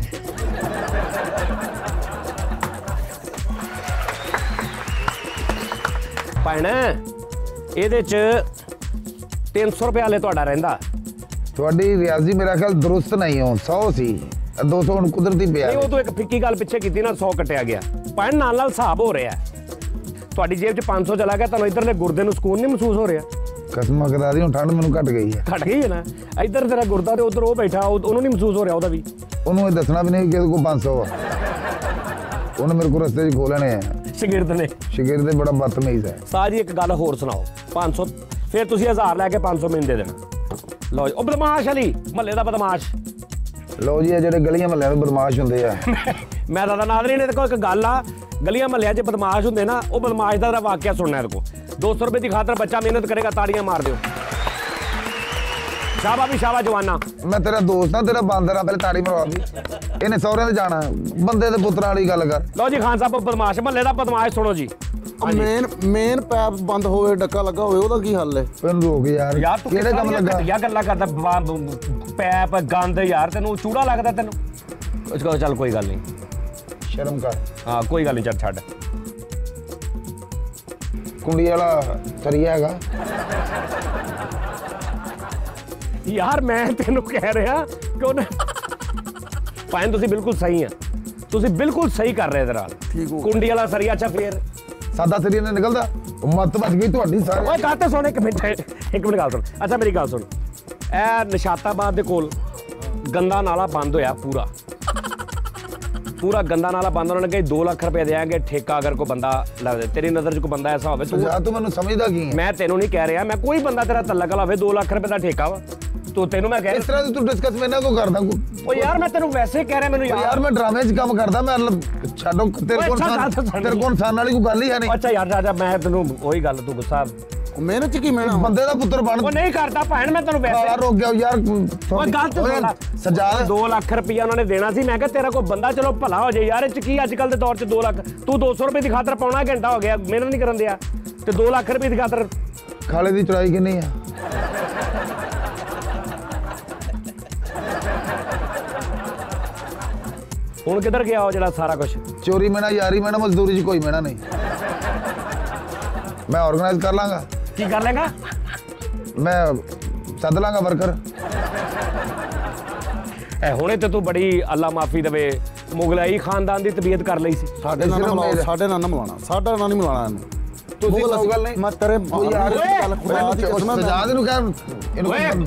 ਭੈਣ ਇਹਦੇ ਚ 300 ਰੁਪਏ ਵਾਲੇ ਤੁਹਾਡਾ ਰਹਿੰਦਾ ਤੁਹਾਡੀ ਰਿਆਜ਼ੀ ਮੇਰਾ ਖਿਆਲ ਦਰੁਸਤ ਨਹੀਂ ਹੋ 100 ਸੀ 200 ਹੁਣ ਕੁਦਰਤੀ ਪਿਆ ਨਹੀਂ ਉਹ ਤੂੰ ਇੱਕ ਫਿੱਕੀ ਗੱਲ ਪਿੱਛੇ ਕੀਤੀ ਨਾ 100 ਕੱਟਿਆ ਗਿਆ ਭੈਣ ਨਾਲ ਹਿਸਾਬ ਹੋ ਰਿਹਾ ਤੁਹਾਡੀ ਜੇਬ ਚ 500 ਚਲਾ ਗਿਆ ਤੁਹਾਨੂੰ ਇਧਰਲੇ ਗੁਰਦੇ ਨੂੰ ਸਕੂਨ ਨਹੀਂ ਮਹਿਸੂਸ ਹੋ ਰਿਹਾ ਕਸਮਾਂ ਖੁਦਾ ਦੀ ਹੁਣ ਠੰਡ ਮੈਨੂੰ ਘਟ ਗਈ ਹੈ ਘਟ ਗਈ ਹੈ ਨਾ ਇੱਧਰ ਤੇਰਾ ਗੁਰਦਾ ਤੇ ਉਧਰ ਉਹ ਬੈਠਾ ਉਹਨੂੰ ਨਹੀਂ ਮਹਿਸੂਸ ਹੋ ਰਿਹਾ ਉਹਦਾ ਵੀ ਉਹਨੂੰ ਇਹ ਦੱਸਣਾ ਵੀ ਨਹੀਂ ਕਿ ਇਹਦੇ ਕੋਲ 500 ਆ ਉਹਨੇ ਮੇਰੇ ਕੋਲ ਰਸਤੇ 'ਚ ਖੋਲਣੇ ਆ ਸ਼ਾਗਿਰਦ ਨੇ ਸ਼ਾਗਿਰਦ ਬੜਾ ਬਦਤਮੀਜ਼ ਹੈ ਸਾਜੀ ਇੱਕ ਗੱਲ ਹੋਰ ਸੁਣਾਓ 500 ਫਿਰ ਤੁਸੀਂ 1000 ਲੈ ਕੇ 500 ਮੈਨੂੰ ਦੇ ਦੇਣਾ ਲਓ ਜੀ ਉਹ ਬਦਮਾਸ਼ ਅਲੀ ਮਹੱਲੇ ਦਾ ਬਦਮਾਸ਼ ਲਓ ਜੀ ਇਹ ਜਿਹੜੇ ਗਲੀਆਂ ਮਹੱਲਿਆਂ ਦੇ ਬਦਮਾਸ਼ ਹੁੰਦੇ ਆ ਮੈਂ ਤਾਂ ਨਾਜ਼ਰੀਨ ਨੇ ਦੇਖੋ ਇੱਕ ਗੱਲ ਆ ਗਲੀਆਂ ਮਹੱਲਿਆਂ 'ਚ ਬਦਮਾਸ਼ ਹੁੰਦੇ ਨਾ ਉਹ ਬਦਮਾਸ਼ ਦਾ ਵਾਕਿਆ ਸੁਣਨਾ ਇਹਦੇ ਕੋਲ 200 ਰੁਪਏ ਦੀ ਖਾਤਰ ਬੱਚਾ ਮਿਹਨਤ ਕਰੇਗਾ ਤਾੜੀਆਂ ਮਾਰ ਦਿਓ ਸ਼ਾਬਾ ਵੀ ਸ਼ਾਬਾ ਜਵਾਨਾ ਮੈਂ ਤੇਰਾ ਦੋਸਤ ਆ ਤੇਰਾ ਬਾਂਦਰ ਆ ਪਹਿਲੇ ਤਾੜੀ ਮਰਵਾ ਦੀ ਇਹਨੇ ਸਹੁਰਿਆਂ ਤੇ ਜਾਣਾ ਬੰਦੇ ਦੇ ਪੁੱਤਰਾਂ ਵਾਲੀ ਗੱਲ ਕਰ ਲਓ ਜੀ ਖਾਨ ਸਾਹਿਬ ਬਦਮਾਸ਼ ਮਹੱਲੇ ਦਾ ਬਦਮਾਸ਼ ਸੁਣੋ ਜੀ ਮੇਨ ਪੈਪ ਬੰਦ ਹੋਵੇ ਡੱਕਾ ਲੱਗਾ ਹੋਵੇ ਉਹਦਾ ਕੀ ਹੱਲ ਹੈ ਤੈਨੂੰ ਰੋਕ ਯਾਰ ਕਿਹੜੇ ਕੰਮ ਲੱਗਾ ਯਾਰ ਗੱਲਾਂ ਕਰਦਾ ਪੈਪ ਗੰਦ ਯਾਰ ਤੈਨੂੰ ਚੂੜਾ ਲੱਗਦਾ ਤੈਨੂੰ ਚੱਲ ਕੋਈ ਗੱਲ ਨਹੀਂ ਸ਼ਰਮ ਕਰ ਹਾਂ ਕੋਈ ਗੱਲ ਨਹੀਂ ਚੱਲ ਛੱਡ ਕੁੰਡੀ ਵਾਲਾ ਤਰੀਆ ਹੈਗਾ ਯਾਰ ਮੈਂ ਤੈਨੂੰ ਕਹਿ ਰਿਹਾ ਕਿ ਉਹਨੇ ਭਾਵੇਂ ਤੁਸੀਂ ਬਿਲਕੁਲ ਸਹੀ ਆ ਤੁਸੀਂ ਬਿਲਕੁਲ ਸਹੀ ਕਰ ਰਹੇ ਇਹਦੇ ਨਾਲ ਕੁੰਡੀ ਵਾਲਾ ਸਰੀਆ ਅੱਛਾ ਫੇਰ ਸਾਦਾ ਸਰੀਆ ਨੇ ਨਿਕਲਦਾ ਮੱਤ ਵੱਜ ਗਈ ਤੁਹਾਡੀ ਸਾਰੇ ਓਏ ਗੱਲ ਤੇ ਸੁਣ ਇੱਕ ਮਿੰਟ ਗੱਲ ਸੁਣ ਅੱਛਾ ਮੇਰੀ ਗੱਲ ਸੁਣ ਇਹ ਨਿਸ਼ਾਤਾਬਾਦ ਦੇ ਕੋਲ ਗੰਦਾ ਨਾਲਾ ਬੰਦ ਹੋਇਆ ਪੂਰਾ ਗੰਦਾ ਨਾਲਾ ਬੰਦ ਉਹਨਾਂ ਨੇ ਕਹੀ 2 ਲੱਖ ਰੁਪਏ ਦੇਾਂਗੇ ਠੇਕਾ ਅਗਰ ਕੋਈ ਬੰਦਾ ਲੱਗਦਾ ਤੇਰੀ ਨਜ਼ਰ 'ਚ ਕੋਈ ਬੰਦਾ ਐਸਾ ਹੋਵੇ ਤੂੰ ਮੈਨੂੰ ਸਮਝਦਾ ਕੀ ਮੈਂ ਤੈਨੂੰ ਨਹੀਂ ਕਹਿ ਰਿਹਾ ਮੈਂ ਕੋਈ ਬੰਦਾ ਤੇਰਾ ਤਲਕ ਵਾਲਾ ਹੋਵੇ 2 ਲੱਖ ਰੁਪਏ ਦਾ ਠੇਕਾ ਵਾ ਤੈਨੂੰ ਮੈਂ ਕਹਿ ਇਸ ਤਰ੍ਹਾਂ ਤੂੰ ਡਿਸਕਸ ਮੈਨਾਂ ਕੋ ਕਰਦਾ ਓ ਯਾਰ ਮੈਂ ਤੈਨੂੰ ਵੈਸੇ ਕਹਿ ਰਿਹਾ ਮੈਨੂੰ ਯਾਰ ਮੈਂ ਡਰਾਮੇ 'ਚ ਕੰਮ ਕਰਦਾ ਮੈਂ ਛੱਡੋ ਤੇਰੇ ਕੋਲ ਇਨਸਾਨ ਵਾਲੀ ਕੋਈ ਗੱਲ ਹੀ ਹੈ ਨਹੀਂ ਅੱਛਾ ਯਾਰ ਰਾਜਾ ਮੈਂ ਤੈਨੂੰ ਉਹੀ ਗੱਲ ਤੂੰ ਗੁੱਸਾ ਮਿਹਨਤ 'ਚ ਕੀ ਮਿਹਨਤ ਬੰਦੇ ਦਾ ਪੁੱਤਰ ਬਣ ਉਹ ਨਹੀਂ ਕਰਦਾ ਭੈਣ ਮੈਂ ਤੈਨੂੰ ਵੈਸੇ ਰੋਕ ਗਿਆ ਯਾਰ ਓਏ ਗੱਲ ਤੇ ਸੁਣ ਸਜਾਦ 2 ਲੱਖ ਰੁਪਇਆ ਉਹਨਾਂ ਨੇ ਦੇਣਾ ਸੀ ਮੈਂ ਕਿਹਾ ਤੇਰਾ ਕੋਈ ਬੰਦਾ ਚਲੋ ਭਲਾ ਹੋ ਜਾਏ ਯਾਰ ਇਹ 'ਚ ਕੀ ਅੱਜ ਕੱਲ ਦੇ ਦੌਰ 'ਚ 2 ਲੱਖ ਤੂੰ 200 ਰੁਪਏ ਦੀ ਖਾਤਰ ਪੌਣਾ ਘੰਟਾ ਹੋ ਗਿਆ ਮਿਹਨਤ ਨਹੀਂ ਕਰਨ ਦਿਆ ਤੇ 2 ਲੱਖ ਰੁਪਏ ਦੀ ਖਾਤਰ ਖਾਲੇ ਦੀ ਚੜਾਈ ਕਿੰਨੀ ਆ ਹੁਣ ਕਿੱਧਰ ਗਿਆ ਉਹ ਜਿਹੜਾ ਸਾਰਾ ਕੁਝ ਚੋਰੀ ਮੈਨਾ ਯਾਰੀ ਮੈਨਾ ਮਜ਼ਦੂਰੀ 'ਚ ਕੋਈ ਮੈਨਾ ਨਹੀਂ ਮੈਂ ਆਰਗੇਨਾਈਜ਼ ਕਰ ਲਾਂਗਾ ਕੀ ਕਰ ਲੇਗਾ मैं सद लांगा वर्कर। हुणे ते तू बड़ी अल्लाह माफी देवे मुगलाई खानदान की तबीयत कर ली सी। साडे नाल ना मिलाओ, साडे नाल ना मिलाना, साडा नाल नहीं मिलाना इहनूं। ਤੁਸੀਂ ਕੋਈ ਗੱਲ ਨਹੀਂ मैं तेरे यार खुदा दी कसम सजाद ਨੂੰ ਕਹਿ ਇਹਨੂੰ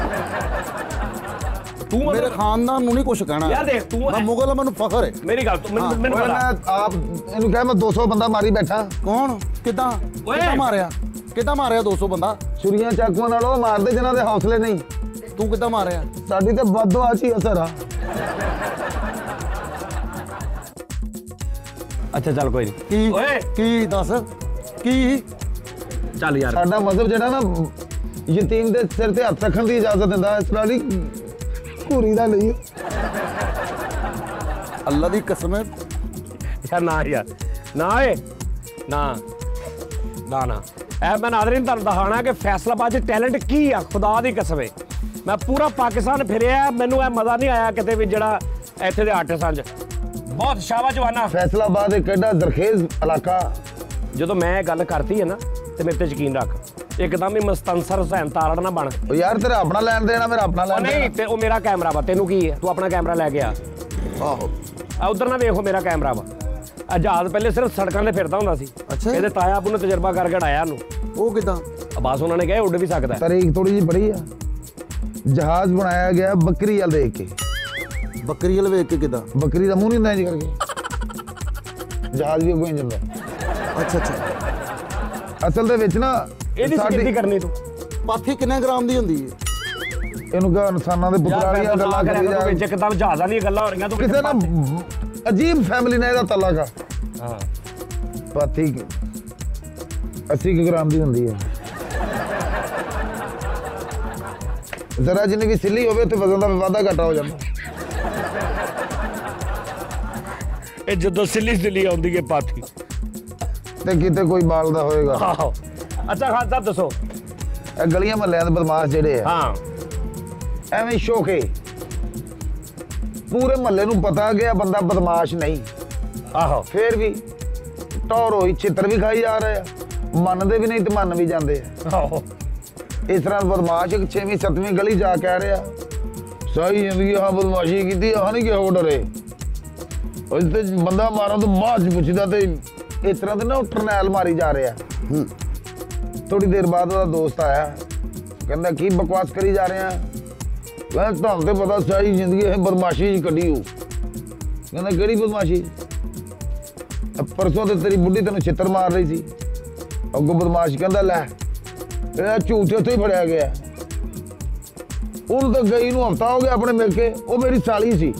तू मेरे खानदान ਨੂੰ नहीं कुछ कहना यार देख तू मैं मुगल मैनू फखर है मेरी गल तू मैनू मैं पता आप ਇਹਨੂੰ ਕਹਿ ਮੈਂ 200 ਬੰਦਾ ਮਾਰੀ ਬੈਠਾ। कौन किदां किदां मारिया 200 ਬੰਦਾ ਛੁਰੀਆਂ ਚਾਕੂਆਂ ਨਾਲ ਉਹ ਮਾਰਦੇ ਜਿਨ੍ਹਾਂ ਦੇ ਹੌਸਲੇ ਨਹੀਂ। ਤੂੰ ਕਿਦਾਂ ਮਾਰਿਆ? ਸਾਡੀ ਤੇ ਬਦਦੁਆ ਚ ਹੀ ਅਸਰ ਆ। अच्छा चल कोई नहीं की दस की चल यार ਸਾਡਾ ਮਜ਼ਹਬ ਜਿਹੜਾ ਨਾ ਯਤੀਮ ਦੇ ਸਿਰ ਤੇ ਹੱਥ ਰੱਖਣ ਦੀ ਇਜਾਜ਼ਤ ਦਿੰਦਾ। ਇਸ ਤਰ੍ਹਾਂ ਦੀ ਘੂਰੀ ਦਾ ਲਈ अल्लाह दी कसम है यार ना ना ना ना ऐ मैं नाज़रीन तुहानूं दिखाना कि फैसलाबाद च टैलेंट की आ। खुदा दी कसम है मैं पूरा पाकिस्तान फिरिया, मैनू ऐ मज़ा नहीं आया किते भी जिहड़ा इत्थे दे आर्टिस्टां च। बहुत शाबाश जवाना। फैसलाबाद एक एडा जरखेज इलाका। ਜਦੋਂ मैं गल करती है ना तो मेरे ते यकीन रख, एकदम ही मस्तंसर हुसैन तारड़ ना बन। यार तेरा अपना लैन देना, मेरा अपना लैन नहीं ते वो मेरा कैमरा वा, तेनू की है तू अपना कैमरा लैके आ। आहो उधर ना वेखो मेरा कैमरा वा। आजाद पहले सिर्फ सड़कों से फिरता हुंदा सी। अच्छा ਇਹਦੇ ਤਾਇਆ ਆਪੂ ਨੇ ਤਜਰਬਾ ਕਰਕੇ ਹਟਾਇਆ ਉਹਨੂੰ। ਉਹ ਕਿਦਾਂ? ਬਸ ਉਹਨਾਂ ਨੇ ਕਿਹਾ ਉੱਡ ਵੀ ਸਕਦਾ। ਤਾਰੀਖ ਥੋੜੀ ਜਿਹੀ ਬੜੀ ਆ। ਜਹਾਜ਼ ਬਣਾਇਆ ਗਿਆ ਬੱਕਰੀ ਵਾਲ ਦੇਖ ਕੇ। ਬੱਕਰੀ ਵਾਲ ਵੇਖ ਕੇ ਕਿਦਾਂ? ਬੱਕਰੀ ਦਾ ਮੂੰਹ ਨਹੀਂ ਹੁੰਦਾ ਇੰਜ ਕਰਕੇ। ਜਹਾਜ਼ ਵੀ ਅੱਗੋਂ ਜਾਂਦਾ। ਅੱਛਾ ਅਸਲ ਦੇ ਵਿੱਚ ਨਾ ਇਹਦੀ ਸਿੱਧੀ ਕਰਨੀ ਤੂੰ। ਪਾਥੀ ਕਿੰਨੇ ਗ੍ਰਾਮ ਦੀ ਹੁੰਦੀ ਹੈ? ਇਹਨੂੰ ਕਹ ਇਨਸਾਨਾਂ ਦੇ ਪੁੱਤਰ ਵਾਲੀਆਂ ਗੱਲਾਂ ਕਰੀ ਜਾ। ਵਿੱਚ ਇੱਕਦਮ ਜਹਾਜ਼ਾਂ ਦੀਆਂ ਗੱਲਾਂ ਹੋ ਰਹੀਆਂ ਤੂੰ ਕਿਸੇ ਨਾ ਅਜੀਬ ਫੈਮਿਲੀ ਨੇ ਇਹਦਾ ਤਲਾਕ ਆ। ਹਾਂ ਪਾਥੀ 80 ਗ੍ਰਾਮ ਦੀ ਹੁੰਦੀ ਹੈ। ਜ਼ਰਾ ਜਿੰਨੀ ਵੀ ਸਿੱਲੀ ਹੋਵੇ ਤੇ ਵਜ਼ਨ ਦਾ ਵਾਧਾ ਘਟਾ ਹੋ ਜਾਂਦਾ। ਇਹ ਜਦੋਂ ਸਿੱਲੀ ਆਉਂਦੀ ਹੈ ਪਾਥੀ ਤੇ ਕਿਤੇ ਕੋਈ ਬਾਲਦਾ ਹੋਏਗਾ। ਆਹੋ ਅੱਛਾ ਖਾਨ ਸਾਹਿਬ ਦੱਸੋ, ਇਹ ਗਲੀਆਂ ਮਹੱਲਿਆਂ ਦੇ ਬਦਮਾਸ਼ ਜਿਹੜੇ ਆ ਹਾਂ ਐਵੇਂ ਸ਼ੋਕੇ ਪੂਰੇ ਮਹੱਲੇ ਨੂੰ ਪਤਾ ਗਿਆ ਬੰਦਾ ਬਦਮਾਸ਼ ਨਹੀਂ। ਆਹੋ ਫੇਰ ਵੀ ਟੌਰ ਹੋਈ ਛਿੱਤਰ ਵੀ ਖਾਈ ਜਾ ਰਹੇ ਆ, ਮੰਨਦੇ ਵੀ ਨਹੀਂ ਤੇ ਮੰਨ ਵੀ ਜਾਂਦੇ ਆ। ਆਹੋ ਇਸ ਤਰ੍ਹਾਂ ਬਦਮਾਸ਼ ਇੱਕ 6ਵੀਂ 7ਵੀਂ ਗਲੀ ਜਾ ਕਹਿ ਰਿਹਾ ਸਾਰੀ ਜ਼ਿੰਦਗੀ ਹਾਂ ਬਦਮਾਸ਼ੀ ਕੀਤੀ, ਹਾਂ ਨਹੀਂ ਕਿਹੋ ਡਰੇ। ਉਹ ਤੇ ਬੰਦਾ ਮਾਰਨ ਤੋਂ ਬਾਅਦ ਚ ਪੁੱਛਦਾ ਤੇ ਇਸ ਤਰ੍ਹਾਂ ਦੇ ਨਾ ਟਰਨੈਲ ਮਾਰੀ ਜਾ ਰਿਹਾ। ਥੋੜੀ ਦੇਰ ਬਾਅਦ ਉਹਦਾ ਦੋਸਤ ਆਇਆ, ਕਹਿੰਦਾ ਕੀ ਬਕਵਾਸ ਕਰੀ ਜਾ ਰਹੇ ਆ? ਮੈਂ ਤੁਹਾਨੂੰ ਤੇ ਪਤਾ ਸਾਰੀ ਜ਼ਿੰਦਗੀ ਇਹ ਬਦਮਾਸ਼ੀ ਚ ਕੱਢੀ ਹੋ। ਕਹਿੰਦਾ ਕਿਹੜੀ ਬਦਮਾਸ਼ੀ? ਪਰਸੋਂ ਤੇ ਤੇਰੀ ਬੁੱਢੀ ਤੈਨੂੰ ਛਿੱਤਰ ਮਾਰ ਰਹੀ ਸੀ। ਅੱਗੋਂ ਬਦਮਾਸ਼ ਕਹਿੰਦਾ ਲੈ ਇਹ ਝੂਠ ਉੱਥੇ ਹੀ ਫੜਿਆ ਗਿਆ। ਉਹਨੂੰ ਤਾਂ ਗਈ ਨੂੰ ਹਫਤਾ ਹੋ ਗਿਆ ਆਪਣੇ ਮਿਲ ਕੇ, ਉਹ ਮੇਰੀ ਸਾਲੀ ਸੀ।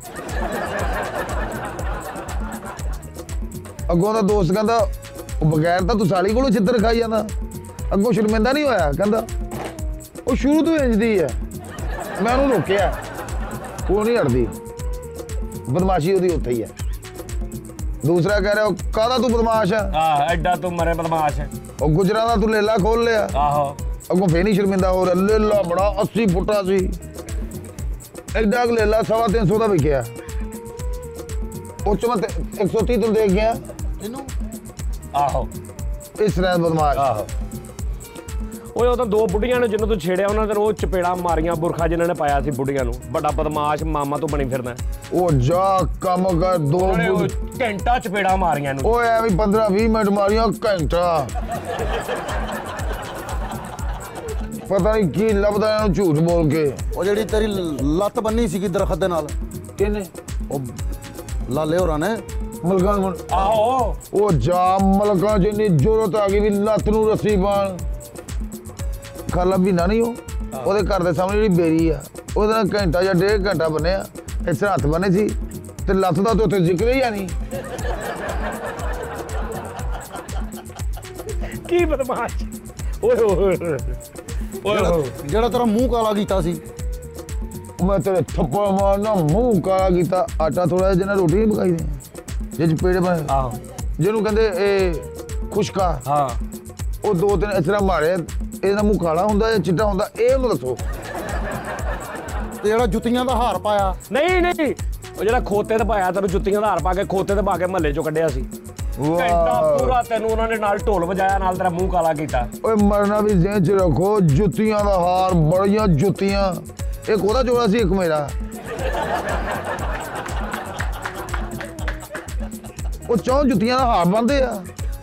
ਅੱਗੋਂ ਦਾ ਦੋਸਤ ਕਹਿੰਦਾ ਉਹ ਬਗੈਰ ਤਾਂ ਤੂੰ ਸਾਲੀ ਕੋਲੋਂ ਛਿੱਤਰ ਖਾਈ ਜਾਂਦਾ। ਅੱਗੋਂ ਸ਼ਰਮਿੰਦਾ ਨਹੀਂ ਹੋਇਆ, ਕਹਿੰਦਾ ਉਹ ਸ਼ੁਰੂ ਤੋਂ ਇੰਜਦੀ ਹੈ, ਮੈਂ ਉਹਨੂੰ ਰੋਕਿਆ, ਉਹ ਨਹੀਂ ਹਟਦੀ, ਬਦਮਾਸ਼ੀ ਉਹਦੀ ਉੱਥੇ ਹੀ ਹੈ। ਦੂਸਰਾ ਕਹਿ ਰਿਹਾ ਕਾਹਦਾ ਤੂੰ ਬਦਮਾਸ਼ ਆ? ਐਡਾ ਤੂੰ ਮਰੇ ਬਦਮਾਸ਼। ਉਹ ਗੁਜਰਾਂ ਦਾ ਤੂੰ ਲੇਲਾ ਖੋਲ ਲਿਆ। ਆਹੋ ਅੱਗੋਂ ਫੇਰ ਨਹੀਂ ਸ਼ਰਮਿੰਦਾ ਹੋ ਰਿਹਾ, ਲੇਲਾ ਬੜਾ 80 ਫੁੱਟਾ ਸੀ, ਐਡਾ ਲੇਲਾ 350 ਦਾ ਵਿਕਿਆ। ਉਹ ਚ ਮੈਂ 130 ਤੋਂ ਦੇਖ ਗਿਆ ਇਹਨੂੰ। ਆਹੋ ਇਸ ਤਰ੍ਹਾਂ ਬਦਮਾਸ਼। ਆਹੋ ਉਹ ਤਾਂ ਦੋ ਬੁੱਢੀਆਂ ਨੇ ਜਿਹਨੂੰ ਤੂੰ ਛੇੜਿਆ, ਉਹਨਾਂ ਦੇ ਉਹ ਚਪੇੜਾ ਮਾਰੀਆਂ, ਬੁਰਖਾ ਜਿਨ੍ਹਾਂ ਨੇ ਪਾਇਆ ਸੀ ਬੁੱਢੀਆਂ ਨੂੰ। ਵੱਡਾ ਬਦਮਾਸ਼ ਮਾਮਾ ਤੋਂ ਬਣੀ ਫਿਰਦਾ। ਉਹ ਜਾ ਕੰਮ ਕਰ ਦੋ ਘੰਟਾ ਚਪੇੜਾ ਮਾਰੀਆਂ ਨੂੰ। ਓਏ ਐਵੇਂ 15-20 ਮਿੰਟ ਮਾਰੀਆਂ ਘੰਟਾ। ਪਤਾ ਨਹੀਂ ਕੀ ਲੱਭਦਾ ਇਹਨੂੰ ਝੂਠ ਬੋਲ ਕੇ। ਉਹ ਜਿਹੜੀ ਤੇਰੀ ਲੱਤ ਬੰਨੀ ਸੀਗੀ ਦਰਖਤ ਦੇ ਨਾਲ, ਕਿਹਨੇ? ਉਹ ਲਾਲੇ ਹੋਰਾਂ ਨੇ। ਮਲਕਾਂ? ਆਹੋ ਉਹ ਜਾ ਮਲਕਾਂ ਜਿੰਨੀ ਜ਼ਰੂਰਤ ਆ ਗਈ ਵੀ ਲੱਤ ਨੂੰ ਰੱਸੀ ਪਾਣ। ਖਾਲਾ ਮਹੀਨਾ ਨਹੀਂ ਉਹਦੇ ਘਰ ਦੇ ਸਾਹਮਣੇ ਜਿਹੜੀ ਬੇਰੀ ਆ ਉਹਦੇ ਨਾਲ ਘੰਟਾ ਜਾਂ 1.5 ਘੰਟਾ ਬੰਨਿਆ। ਇਸ ਤਰ੍ਹਾਂ ਹੱਥ ਬੰਨੇ ਸੀ ਤੇ ਲੱਤ ਦਾ ਤਾਂ ਉੱਥੇ ਜ਼ਿਕਰ ਹੀ ਆ ਨਹੀਂ। ਕੀ ਬਦਮਾਸ਼। ਓਏ ਓਏ ਜਿਹੜਾ ਤੇਰਾ ਮੂੰਹ ਕਾਲਾ ਕੀਤਾ ਸੀ। ਮੈਂ ਤੇਰੇ ਥੱਪੜ ਮਾਰਨਾ, ਮੂੰਹ ਕਾਲਾ ਕੀਤਾ। ਆਟਾ ਥੋੜਾ ਜਿਹਾ ਰੋਟੀ ਨਹੀਂ ਪਕਾਈ ਦੇ ਜੇ ਪੇੜੇ ਬਣੇ। ਆਹੋ ਜਿਹਨੂੰ ਕਹਿੰਦੇ ਇਹ ਖੁਸ਼ਕਾ। ਹਾਂ ਉਹ 2-3 ਇਸ ਤਰ੍ਹਾਂ ਮਾਰੇ। ਇਹਦਾ ਮੂੰਹ ਕਾਲਾ ਹੁੰਦਾ ਜਾਂ ਚਿੱਟਾ ਹੁੰਦਾ, ਇਹ ਉਹਨੂੰ ਦੱਸੋ। ਤੇ ਜਿਹੜਾ ਜੁੱਤੀਆਂ ਦਾ ਹਾਰ ਪਾਇਆ। ਨਹੀਂ ਉਹ ਜਿਹੜਾ ਖੋਤੇ ਤੇ ਪਾਇਆ, ਤੈਨੂੰ ਜੁੱਤੀਆਂ ਦਾ ਹਾਰ ਪਾ ਕੇ ਖੋਤੇ ਤੇ ਪਾ ਕੇ ਮਹੱਲੇ ਚੋਂ ਕੱਢਿਆ ਸੀ। ਘੰਟਾ ਪੂਰਾ ਤੈਨੂੰ ਉਹਨਾਂ ਨੇ ਨਾਲ ਢੋਲ ਵਜਾਇਆ, ਨਾਲ ਤੇਰਾ ਮੂੰਹ ਕਾਲਾ ਕੀਤਾ। ਓਏ ਮਰਨਾ ਵੀ ਜ਼ਿਹਨ 'ਚ ਰੱਖੋ, ਜੁੱਤੀਆਂ ਦਾ ਹਾਰ, ਬੜੀਆਂ ਜੁੱਤੀਆਂ। ਇੱਕ ਉਹਦਾ ਜੋੜਾ ਸੀ, ਇੱਕ ਮੇਰਾ। ਉਹ 4 ਜੁੱਤੀਆਂ ਦਾ ਹਾਰ ਬੰਨਦੇ ਆ।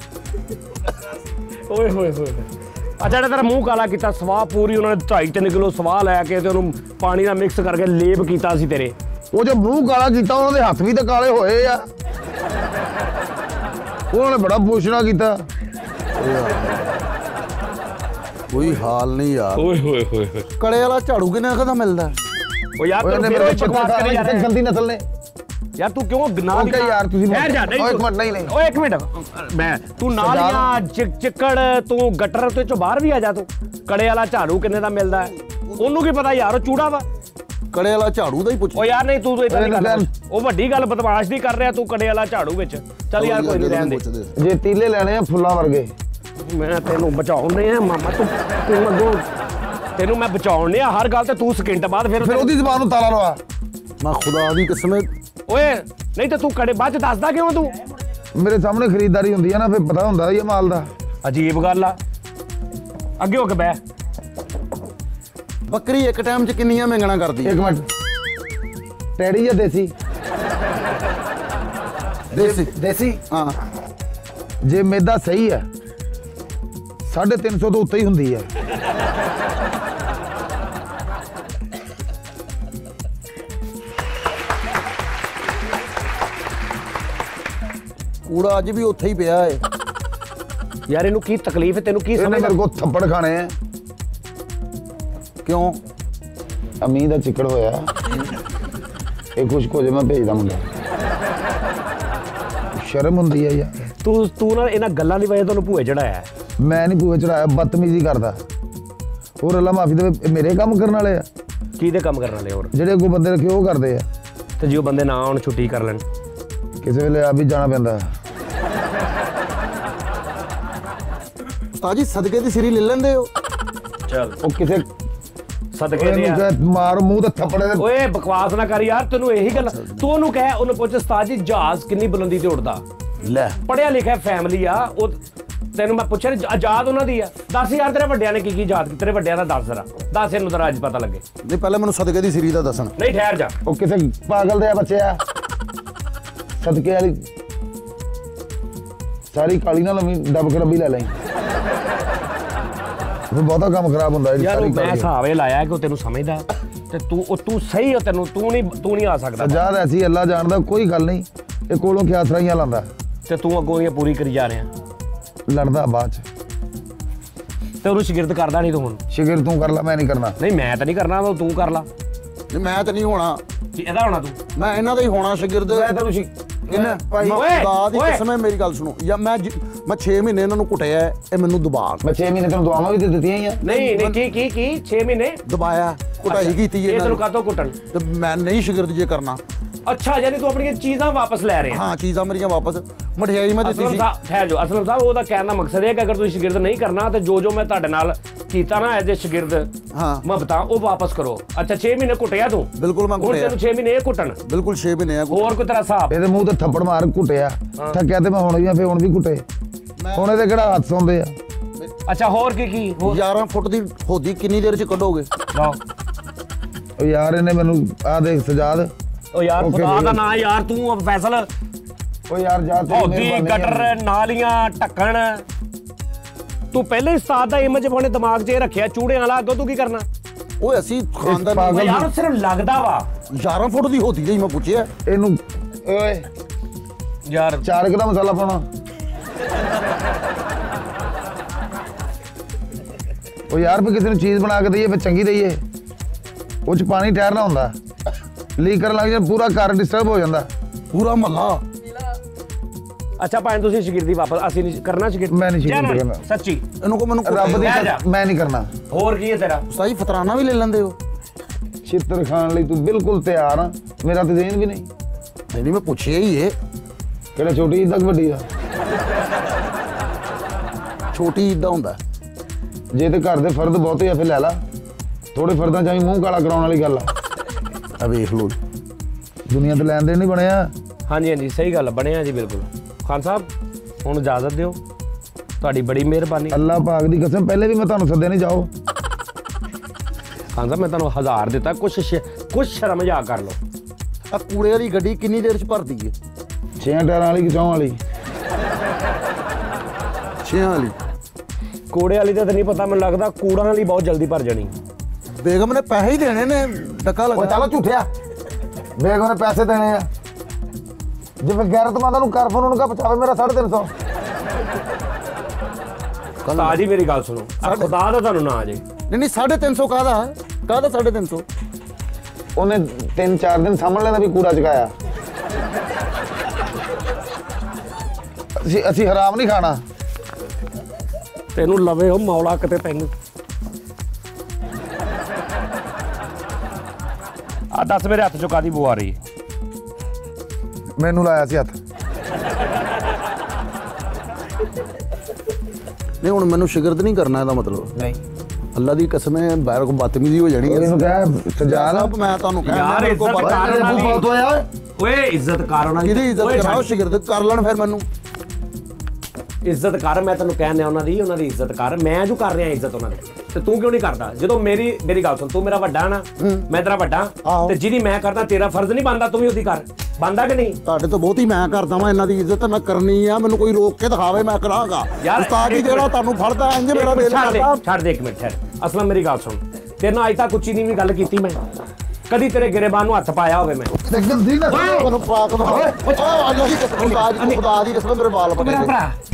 ਓਏ ਹੋਏ ਹੋਏ। ਅੱਛਾ, ਜਿਹੜਾ ਤੇਰਾ ਮੂੰਹ ਕਾਲਾ ਕੀਤਾ, ਸਵਾਹ ਪੂਰੀ ਉਹਨਾਂ ਨੇ 2.5-3 ਕਿਲੋ ਸਵਾਹ ਲੈ ਕੇ ਤੇ ਉਹਨੂੰ ਪਾਣੀ ਨਾਲ ਮਿਕਸ ਕਰਕੇ ਲੇਪ ਕੀਤਾ ਸੀ ਤੇਰੇ। ਉਹ ਜੋ ਮੂੰਹ ਕਾਲਾ ਕੀਤਾ, ਉਹਨਾਂ ਦੇ ਹੱਥ ਵੀ ਤਾਂ ਕਾਲੇ ਹੋਏ ਆ। ਉਹਨਾਂ ਨੇ ਬੜਾ ਪੁੱਛਣਾ ਕੀਤਾ। ਕੋਈ ਹਾਲ ਨਹੀਂ ਯਾਰ। ਓਏ ਹੋਏ ਹੋਏ। ਕੜੇ ਵਾਲਾ ਝਾੜੂ ਕਿੰਨੇ ਕਦਾ ਮਿਲਦਾ? ਉਹ ਯਾਰ ਤੈਨੂੰ ਫਿਰ ਉਹ ਬਕਵਾਸ ਕਰੀ ਜਾ ਰਿਹਾ। ਗੰਦੀ ਨਸਲ ਨੇ ਯਾਰ ਤੂੰ ਕਿਉਂ ਨਾ ਓਕੇ ਯਾਰ ਤੁਸੀਂ ਠਹਿਰ ਜਾ। ਓਏ ਇੱਕ ਮਿੰਟ, ਨਹੀਂ ਓਏ ਇੱਕ ਮਿੰਟ, ਮੈਂ ਤੂੰ ਨਾਲੀਆਂ ਚਿੱਕੜ ਤੂੰ ਗਟਰ ਤੇ ਚੋਂ ਬਾਹਰ ਵੀ ਆ ਜਾ। ਤੂੰ ਕੜੇ ਵਾਲਾ ਝਾੜੂ ਕਿੰਨੇ ਦਾ ਮਿਲਦਾ? ਉਹਨੂੰ ਕੀ ਪਤਾ ਯਾਰ, ਉਹ ਚੂੜਾ ਵਾ। ਕੜੇ ਵਾਲਾ ਝਾੜੂ ਦਾ ਹੀ ਪੁੱਛ। ਓ ਯਾਰ ਨਹੀਂ, ਤੂੰ ਇਦਾਂ ਨਹੀਂ ਕਰ। ਉਹ ਵੱਡੀ ਗੱਲ ਬਦਮਾਸ਼ ਦੀ ਕਰ ਰਿਹਾ ਤੂੰ, ਕੜੇ ਵਾਲਾ ਝਾੜੂ ਵਿੱਚ। ਚੱਲ ਯਾਰ ਕੋਈ ਨਹੀਂ, ਰਹਿਣ ਦੇ। ਜੇ ਤੀਲੇ ਲੈਣੇ ਆ ਫੁੱਲਾਂ ਵਰਗੇ। ਮੈਂ ਤੈਨੂੰ ਬਚਾਉਣੇ ਆ ਮਾਮਾ, ਤੂੰ ਅੱਗੋਂ ਤੈਨੂੰ ਮੈਂ ਬਚਾਉਣੇ ਆ ਹਰ ਗੱਲ ਤੇ ਤੂੰ ਸਕਿੰਟ ਬਾਅਦ ਫਿਰ ਉਹਦੀ ਜ਼ਬਾਨ ਨੂੰ ਤਾਲਾ ਲਵਾ। ਮੈਂ ਖੁਦਾ ਦੀ ਕਸਮ। ਓਏ ਨਹੀਂ ਤੇ ਤੂੰ ਕੜੇ ਬਾਅਦ ਚ ਦੱਸਦਾ ਕਿਉਂ ਤੂੰ? ਮੇਰੇ ਸਾਹਮਣੇ ਖਰੀਦਦਾਰੀ ਹੁੰਦੀ ਆ ਨਾ, ਫਿਰ ਪਤਾ ਹੁੰਦਾ ਇਹ ਮਾਲ ਦਾ। ਅਜੀਬ ਗੱਲ ਆ। ਅੱਗੇ ਹੋ ਕੇ ਬਹਿ। ਬੱਕਰੀ ਇੱਕ ਟਾਈਮ 'ਚ ਕਿੰਨੀਆਂ ਮੰਗਣਾ ਕਰਦੀ? ਇੱਕ ਮਿੰਟ, ਟੈਡੀ ਜਾਂ ਦੇਸੀ? ਦੇਸੀ। ਦੇਸੀ ਹਾਂ। ਜੇ ਮੈਦਾ ਸਹੀ ਹੈ 350 ਤੋਂ ਉੱਤੇ ਹੀ ਹੁੰਦੀ ਹੈ। ਕੂੜਾ ਅੱਜ ਵੀ ਉੱਥੇ ਹੀ ਪਿਆ ਹੈ ਯਾਰ। ਇਹਨੂੰ ਕੀ ਤਕਲੀਫ ਹੈ? ਤੈਨੂੰ ਕੀ ਇਹਨੇ ਸਮਝ? ਮੇਰੇ ਕੋਲ ਥੱਪੜ ਖਾਣੇ ਆ। ਕਿਉਂ? ਅਮੀ ਦਾ ਚਿੱਕੜ ਹੋਇਆ, ਇਹ ਖੁਸ਼ਕ ਹੋ ਜੇ ਮੈਂ ਭੇਜਦਾ ਮੁੰਡਾ। ਸ਼ਰਮ ਹੁੰਦੀ ਹੈ ਯਾਰ। ਤੂੰ ਨਾ ਇਹਨਾਂ ਗੱਲਾਂ ਦੀ ਵਜ੍ਹਾ ਤੋਂ ਭੂਏ ਚੜਾਇਆ। ਮੈਂ ਨਹੀਂ ਭੂਏ ਚੜਾਇਆ, ਬਦਤਮੀਜ਼ੀ ਕਰਦਾ। ਹੋਰ ਅੱਲਾ ਮਾਫੀ ਦੇਵੇ, ਮੇਰੇ ਕੰਮ ਕਰਨ ਵਾਲੇ ਆ। ਕਿਹਦੇ ਕੰਮ ਕਰਨ ਵਾਲੇ? ਹੋਰ ਜਿਹੜੇ ਅੱਗੋਂ ਬੰਦੇ ਰੱਖੇ ਉਹ ਕਰਦੇ ਆ। ਤੇ ਜੇ ਉਹ ਬੰਦੇ ਨਾ ਆਉਣ, ਛੁੱਟੀ ਕਰ ਲੈਣ, ਕਿਸੇ ਵੇਲੇ ਆਪ ਵੀ ਜਾਣਾ ਪੈਂਦਾ। ਉਸਤਾਦ ਜੀ ਸਦਕੇ ਦੀ ਸਿਰੀ ਲੈ ਲੈਂਦੇ ਹੋ? ਚੱਲ ਉਹ ਕਿਸੇ ਸਦਕੇ ਦੇ ਮਾਰ ਮੂੰਹ ਤੇ ਥੱਪੜੇ ਦੇ। ਓਏ ਬਕਵਾਸ ਨਾ ਕਰ ਯਾਰ। ਤੈਨੂੰ ਇਹੀ ਗੱਲ, ਤੂੰ ਉਹਨੂੰ ਕਹਿ, ਉਹਨੂੰ ਪੁੱਛ ਉਸਤਾਦ ਜੀ ਜਹਾਜ਼ ਕਿੰਨੀ ਬੁਲੰਦੀ ਤੇ ਉੱਡਦਾ? ਲੈ, ਪੜਿਆ ਲਿਖਿਆ ਫੈਮਿਲੀ ਆ ਉਹ। ਤੈਨੂੰ ਮੈਂ ਪੁੱਛਿਆ ਆਜ਼ਾਦ ਉਹਨਾਂ ਦੀ ਆ। ਦੱਸ ਯਾਰ ਤੇਰੇ ਵੱਡਿਆਂ ਨੇ ਕੀ ਆਜ਼ਾਦ ਕੀਤਾ? ਤੇਰੇ ਵੱਡਿਆਂ ਦਾ ਦੱਸ ਜ਼ਰਾ, ਦੱਸ ਇਹਨੂੰ ਤਾਂ ਅੱਜ ਪਤਾ ਲੱਗੇ। ਨਹੀਂ ਪਹਿਲਾਂ ਮੈਨੂੰ ਸਦਕੇ ਦੀ ਸਿਰੀ ਦਾ ਦੱਸਣ। ਨਹੀਂ ਠਹਿਰ ਜਾ। ਉਹ ਕਿਸੇ ਪਾਗਲ ਦੇ ਬੱਚੇ ਆ। ਸਦਕੇ ਵਾਲੀ ਸਾਰੀ ਕਾਲੀ ਨਾਲ ਲੰਮੀ ਡੱਬ ਕੇ ਰੱਬੀ ਲੈ ਲਈ। ਬਹੁਤਾ ਕੰਮ ਖਰਾਬ ਹੁੰਦਾ ਯਾਰ। ਮੈਂ ਹਿਸਾਬ ਇਹ ਲਾਇਆ ਕਿ ਉਹ ਤੈਨੂੰ ਸਮਝਦਾ ਤੇ ਤੂੰ ਸਹੀ ਹੋ। ਤੂੰ ਨਹੀਂ ਆ ਸਕਦਾ। ਸਜਾਦ ਐਸੀ ਅੱਲਾ ਜਾਣਦਾ, ਕੋਈ ਗੱਲ ਨਹੀਂ। ਇਹ ਕੋਲੋਂ ਖਿਆਸਰਾਈਆਂ ਲਾਂਦਾ ਤੇ ਤੂੰ ਅੱਗੋਂ ਇਹ ਪੂਰੀ ਕਰੀ ਜਾ ਰਿਹਾ। ਲੜਦਾ ਬਾਅਦ ਚ ਤੇ ਉਹਨੂੰ ਸ਼ਾਗਿਰਦ ਕਰਦਾ ਨਹੀਂ ਤੂੰ ਹੁਣ? ਸ਼ਿਕਰ ਤੂੰ ਕਰ ਲੈ, ਮੈਂ ਨਹੀਂ ਕਰਨਾ। ਨਹੀਂ ਮੈਂ ਤਾਂ ਨਹੀਂ ਕਰਨਾ, ਤੂੰ ਕਰ ਲਾ। ਮੈਂ ਤਾਂ ਨਹੀਂ ਹੋਣਾ। ਇਹਦਾ ਹੋਣਾ ਤੂੰ? ਮੈਂ ਇਹਨਾਂ ਦਾ ਹੀ ਹੋਣਾ ਸ਼ਾਗਿਰਦ। ਮੈਂ ਤੈਨੂੰ ਇਹਨਾਂ ਖੁਦਾ ਦੀ ਕਸਮ ਹੈ, ਮੇਰੀ ਗੱਲ ਸੁਣੋ। ਜਾਂ ਮੈਂ 6 ਮਹੀਨੇ ਇਹਨਾਂ ਨੂੰ ਕੁੱਟਿਆ, ਇਹ ਮੈਨੂੰ ਦਬਾ। ਮੈਂ 6 ਮਹੀਨੇ ਤੈਨੂੰ ਦੁਆਵਾਂ ਵੀ ਤੇ ਦਿੱਤੀਆਂ ਹੀ ਆ। ਨਹੀਂ ਕੀ 6 ਮਹੀਨੇ ਦਬਾਇਆ, ਕੁਟਾਈ ਕੀਤੀ ਇਹ ਤੈਨੂੰ ਕਾਹਤੋਂ ਕੁੱਟਣ? ਤੇ ਮੈਂ ਨਹੀਂ ਸ਼ਾਗਿਰਦ ਜੇ ਕਰਨਾ। ਅੱਛਾ, ਯਾਨੀ ਤੂੰ ਆਪਣੀਆਂ ਚੀਜ਼ਾਂ ਵਾਪਸ ਲੈ ਰਿਹਾ? ਹਾਂ, ਚੀਜ਼ਾਂ ਮੇਰੀਆਂ ਵਾਪਸ। ਮਠਿਆਈ ਮੈਂ ਦਿੱਤੀ ਸੀ। ਠਹਿਰ ਜਾਓ ਅਸਲਮ ਸਾਹਿਬ, ਉਹਦਾ ਕਹਿਣ ਦਾ ਮਕਸਦ ਇਹ ਕਿ ਅਗਰ ਤੁਸੀਂ ਸ਼ਾਗਿਰਦ ਨਹੀਂ ਕਰਨਾ ਤੇ ਜੋ ਮੈਂ ਤੁਹਾਡੇ ਨਾਲ ਕੀਤਾ ਨਾ ਐਜ਼ ਏ ਸ਼ਾਗਿਰਦ, ਹਾਂ ਮੈਂ ਬਤਾ ਉਹ ਵਾਪਸ ਕਰੋ। ਅੱਛਾ 6 ਮਹੀਨੇ ਕੁੱਟਿਆ ਤੂੰ? ਬਿਲਕੁਲ ਮੈਂ ਕੁੱਟਿਆ। ਤੈਨੂੰ 6 ਮਹੀਨੇ ਇਹ ਕੁੱਟਣ? ਬਿਲਕੁਲ 6 ਮਹੀਨੇ ਆ। ਹੋਰ ਕੋਈ ਤੇਰਾ ਹਿਸਾਬ? ਇਹਦੇ ਮੂੰਹ ਤੇ ਥੱਪੜ ਮਾਰ ਕੁੱਟਿਆ, ਥੱਕਿਆ ਤੇ ਮੈਂ ਹੁਣ ਵੀ ਫੇ ਹੁਣ ਵੀ ਕੁੱਟੇ। ਹੁਣ ਇਹਦੇ ਕਿਹੜਾ ਹੱਥ ਸੌਂਦੇ ਆ? ਅੱਛਾ ਹੋਰ ਕੀ 11 ਫੁੱਟ ਦੀ ਹੋਦੀ ਕਿੰਨੀ ਦੇਰ ਚ ਕੱਢੋਗੇ? ਉਹ ਯਾਰ ਇਹਨੇ ਮੈਨੂੰ ਆ ਦੇਖ ਸਜਾਦ। ਉਹ ਯਾਰ ਖੁਦਾ ਦਾ ਨਾਂ ਯਾਰ, ਤੂੰ ਫੈਸਲ। ਉਹ ਯਾਰ ਜਾ ਹੋਦੀ ਗਟਰ ਨਾਲੀਆਂ ਢੱਕਣ, ਤੂੰ ਪਹਿਲੇ ਹੀ ਉਸਤਾਦ ਦਾ ਇਮੇਜ ਆਪਣੇ ਦਿਮਾਗ 'ਚ ਰੱਖਿਆ ਚੂੜਿਆਂ ਵਾਲਾ। ਅੱਗੋਂ ਤੂੰ ਕੀ ਕਰਨਾ? ਓਏ ਅਸੀਂ ਖਾਨਦਾਨ ਯਾਰ ਸਿਰਫ ਲੱਗਦਾ ਵਾ। 11 ਫੁੱਟ ਦੀ ਹੋਦੀ ਲਈ ਮੈਂ ਪੁੱਛਿਆ ਇਹਨੂੰ। ਓਏ ਯਾਰ 4 ਕਿਲੋ ਮਸਾਲਾ ਪਾਉਣਾ। ਉਹ ਯਾਰ ਵੀ ਕਿਸੇ ਨੂੰ ਚੀਜ਼ ਬਣਾ ਕੇ ਦਈਏ ਫਿਰ ਚੰਗੀ ਦਈਏ। ਉਹ ਚ ਪਾਣੀ ਠਹਿਰਨਾ ਹੁੰਦਾ, ਲੀਕ ਕਰਨ ਲੱਗ ਜਾਂਦਾ, ਪੂਰਾ ਘਰ ਡਿਸਟਰਬ ਹੋ ਜਾਂਦਾ, ਪੂਰਾ ਮਹੱਲਾ। ਅੱਛਾ ਭਾਵੇਂ ਤੁਸੀਂ ਸ਼ਾਗਿਰਦੀ ਵਾਪਸ, ਅਸੀਂ ਨਹੀਂ ਕਰਨਾ ਸ਼ਾਗਿਰਦ। ਮੈਂ ਨਹੀਂ ਸ਼ਾਗਿਰਦੀ ਕਰਨਾ ਸੱਚੀ। ਇਹਨੂੰ ਕੋ ਮੈਨੂੰ ਰੱਬ ਦੀ ਮੈਂ ਨਹੀਂ ਕਰਨਾ। ਹੋਰ ਕੀ ਹੈ ਤੇਰਾ? ਸਹੀ ਫਤਰਾਨਾ ਵੀ ਲੈ ਲੈਂਦੇ ਹੋ? ਛਿੱਤਰ ਖਾਣ ਲਈ ਤੂੰ ਬਿਲਕੁਲ ਤਿਆਰ ਆ। ਮੇਰਾ ਤੇ ਜ਼ਹਿਨ ਵੀ ਨਹੀਂ। ਨਹੀਂ ਮੈਂ ਪੁੱਛਿਆ ਹੀ ਇਹ। ਕਿਹੜਾ ਛੋਟੀ ਇੱਦਾਂ ਕਿ ਵੱਡੀ ਆ? ਛੋਟੀ ਇੱਦਾਂ ਹੁੰਦਾ। ਜੇ ਤੇ ਘਰ ਦੇ ਫਰਦ ਬਹੁਤੇ ਆ ਫਿਰ ਲੈ ਲਾ। ਥੋੜੇ ਫਰਦਾਂ ਚ ਮੂੰਹ ਕਾਲਾ ਕਰਾਉਣ ਵਾਲੀ ਗੱਲ ਆ। ਵੇਖ ਲੋ, ਦੁਨੀਆ ਤੇ ਲੈਣ ਦੇਣ ਨਹੀਂ ਬਣਿਆ। ਹਾਂਜੀ ਸਹੀ ਗੱਲ ਬਣਿਆ ਜੀ, ਬਿਲਕੁਲ। ਖਾਨ ਸਾਹਿਬ ਹੁਣ ਇਜਾਜ਼ਤ ਦਿਓ, ਤੁਹਾਡੀ ਬੜੀ ਮਿਹਰਬਾਨੀ। ਅੱਲਾਹ ਪਾਕ ਦੀ ਕਸਮ ਪਹਿਲੇ ਵੀ ਮੈਂ ਤੁਹਾਨੂੰ ਸੱਦਿਆ ਨਹੀਂ, ਜਾਓ। ਖਾਨ ਸਾਹਿਬ ਮੈਂ ਤੁਹਾਨੂੰ 1000 ਦਿੱਤਾ, ਕੁਛ ਸ਼ਰਮ ਜਾ ਕਰ ਲਓ। ਆ ਕੂੜੇ ਵਾਲੀ ਗੱਡੀ ਕਿੰਨੀ ਦੇਰ ਚ ਭਰਦੀ ਹੈ? 6 ਟਾਇਰਾਂ ਵਾਲੀ ਕਿ 4 ਵਾਲੀ? 6 ਵਾਲੀ। ਕੂੜੇ ਵਾਲੀ ਦਾ ਤਾਂ ਨਹੀਂ ਪਤਾ, ਮੈਨੂੰ ਲੱਗਦਾ ਕੂੜਾਂ ਵਾਲੀ ਬਹੁਤ ਜਲਦੀ ਭਰ ਜਾਣੀ। ਬੇਗਮ ਨੇ ਪੈਸੇ ਹੀ ਦੇਣੇ ਨੇ, ਟੱਕਾ ਲੱਗਾ। ਚਲੋ ਝੂਠਿਆ, ਬੇਗਮ ਨੇ ਪੈਸੇ ਦੇਣੇ ਆ। ਜਿਵੇਂ ਗੈਰਤਮੰਦਾਂ ਨੂੰ ਕਰ ਫੋਨ ਉਹਨੂੰ ਕਹ ਪਹੁੰਚਾਵੇ ਮੇਰਾ 350। ਉਸਤਾਦ ਜੀ ਮੇਰੀ ਗੱਲ ਸੁਣੋ, ਖੁਦਾ ਦਾ ਤੁਹਾਨੂੰ ਨਾ ਜੇ। ਨਹੀਂ 350 ਕਾਹਦਾ 350? ਉਹਨੇ 3-4 ਦਿਨ ਸਾਂਭਣ ਲੈਣਾ ਵੀ ਕੂੜਾ ਚੁਕਾਇਆ। ਅਸੀਂ ਹਰਾਮ ਨਹੀਂ ਖਾਣਾ। ਤੈਨੂੰ ਲਵੇ ਉਹ ਮੌਲਾ ਕਿਤੇ ਤੈਨੂੰ। ਆ ਦੱਸ ਮੇਰੇ ਹੱਥ ਚੋਂ ਕਾਹਦੀ ਬੂ ਆ ਰਹੀ? ਮੈਨੂੰ ਲਾਇਆ ਸੀ ਹੱਥ। ਨਹੀਂ ਹੁਣ ਮੈਨੂੰ ਸ਼ਿਕਰਤ ਨਹੀਂ ਕਰਨਾ, ਇਹਦਾ ਮਤਲਬ ਨਹੀਂ। ਅੱਲਾ ਦੀ ਕਸਮ ਹੈ, ਬਾਹਰ ਕੋ ਬਦਤਮੀਜ਼ੀ ਹੋ ਜਾਣੀ ਹੈ। ਇਹਨੂੰ ਕਹਿ ਸਜਾਦ, ਮੈਂ ਤੁਹਾਨੂੰ ਕਹਿ ਯਾਰ ਇੱਜ਼ਤ ਕਰ ਉਹਨਾਂ ਦੀ। ਓਏ ਇੱਜ਼ਤ ਕਰ ਉਹਨਾਂ ਦੀ। ਕਿਹਦੀ ਇੱਜ਼ਤ ਕਰਾਓ? ਸ਼ਿਕਰਤ ਕਰ ਲੈਣ ਫਿਰ ਮੈਨੂੰ। ਇੱਜ਼ਤ ਕਰ, ਮੈਂ ਤੈਨੂੰ ਕਹਿੰਦਾ ਉਹਨਾਂ ਦੀ ਇੱਜ਼ਤ ਕਰ। ਮੈਂ ਜੋ ਕਰ ਰਿਹਾ ਇੱਜ਼ਤ ਉਹਨਾਂ ਦੀ, ਤੇ ਤੂੰ ਕਿਉਂ ਨਹੀਂ ਕਰਦਾ? ਜਦੋਂ ਮੇਰੀ ਗੱਲ ਸੁਣ, ਤੂੰ ਮੇਰਾ ਵੱਡਾ ਨਾ, ਮੈਂ ਤੇਰਾ ਵੱਡਾ, ਤੇ ਜਿਹਦੀ ਮੈਂ ਕਰਦਾ ਤੇਰਾ ਫਰਜ਼ ਨਹੀਂ ਬਣਦਾ ਤੂੰ ਵੀ ਉਹਦੀ ਕਰ। ਬਣਦਾ ਕਿ ਨਹੀਂ? ਤੁਹਾਡੇ ਤੋਂ ਬਹੁਤੀ ਮੈਂ ਕਰਦਾ ਵਾਂ, ਇਹਨਾਂ ਦੀ ਇੱਜ਼ਤ ਮੈਂ ਕਰਨੀ ਆ। ਮੈਨੂੰ ਕੋਈ ਰੋਕ ਕੇ ਦਿਖਾਵੇ, ਮੈਂ ਕਰਾਂਗਾ। ਉਸਤਾਦ ਜੀ ਜਿਹੜਾ ਤੁਹਾਨੂੰ ਫੜਦਾ ਇੰਜ ਮੇਰਾ ਦਿਲ ਕਰਦਾ। ਛੱਡ ਦੇ ਇੱਕ ਮਿੰਟ, ਠਹਿਰ। ਅਸਲਮ ਮੇਰੀ ਗੱਲ ਸੁਣ, ਤੇਰੇ ਨਾਲ ਅੱਜ ਤੱਕ ਉੱਚੀ ਨਹੀਂ ਵੀ ਗੱਲ ਕੀਤੀ ਮੈਂ? ਕਦੀ ਤੇਰੇ ਗਿਰੇਬਾਨ ਨੂੰ ਹੱਥ ਪਾਇਆ ਹੋਵੇ ਮੈਂ? ਮੈਨੂੰ ਪਾਕ ਖੁਦਾ ਦੀ ਕਸਮ ਮੇਰੇ ਵਾਲ ਮੇਰਾ ਭਰਾ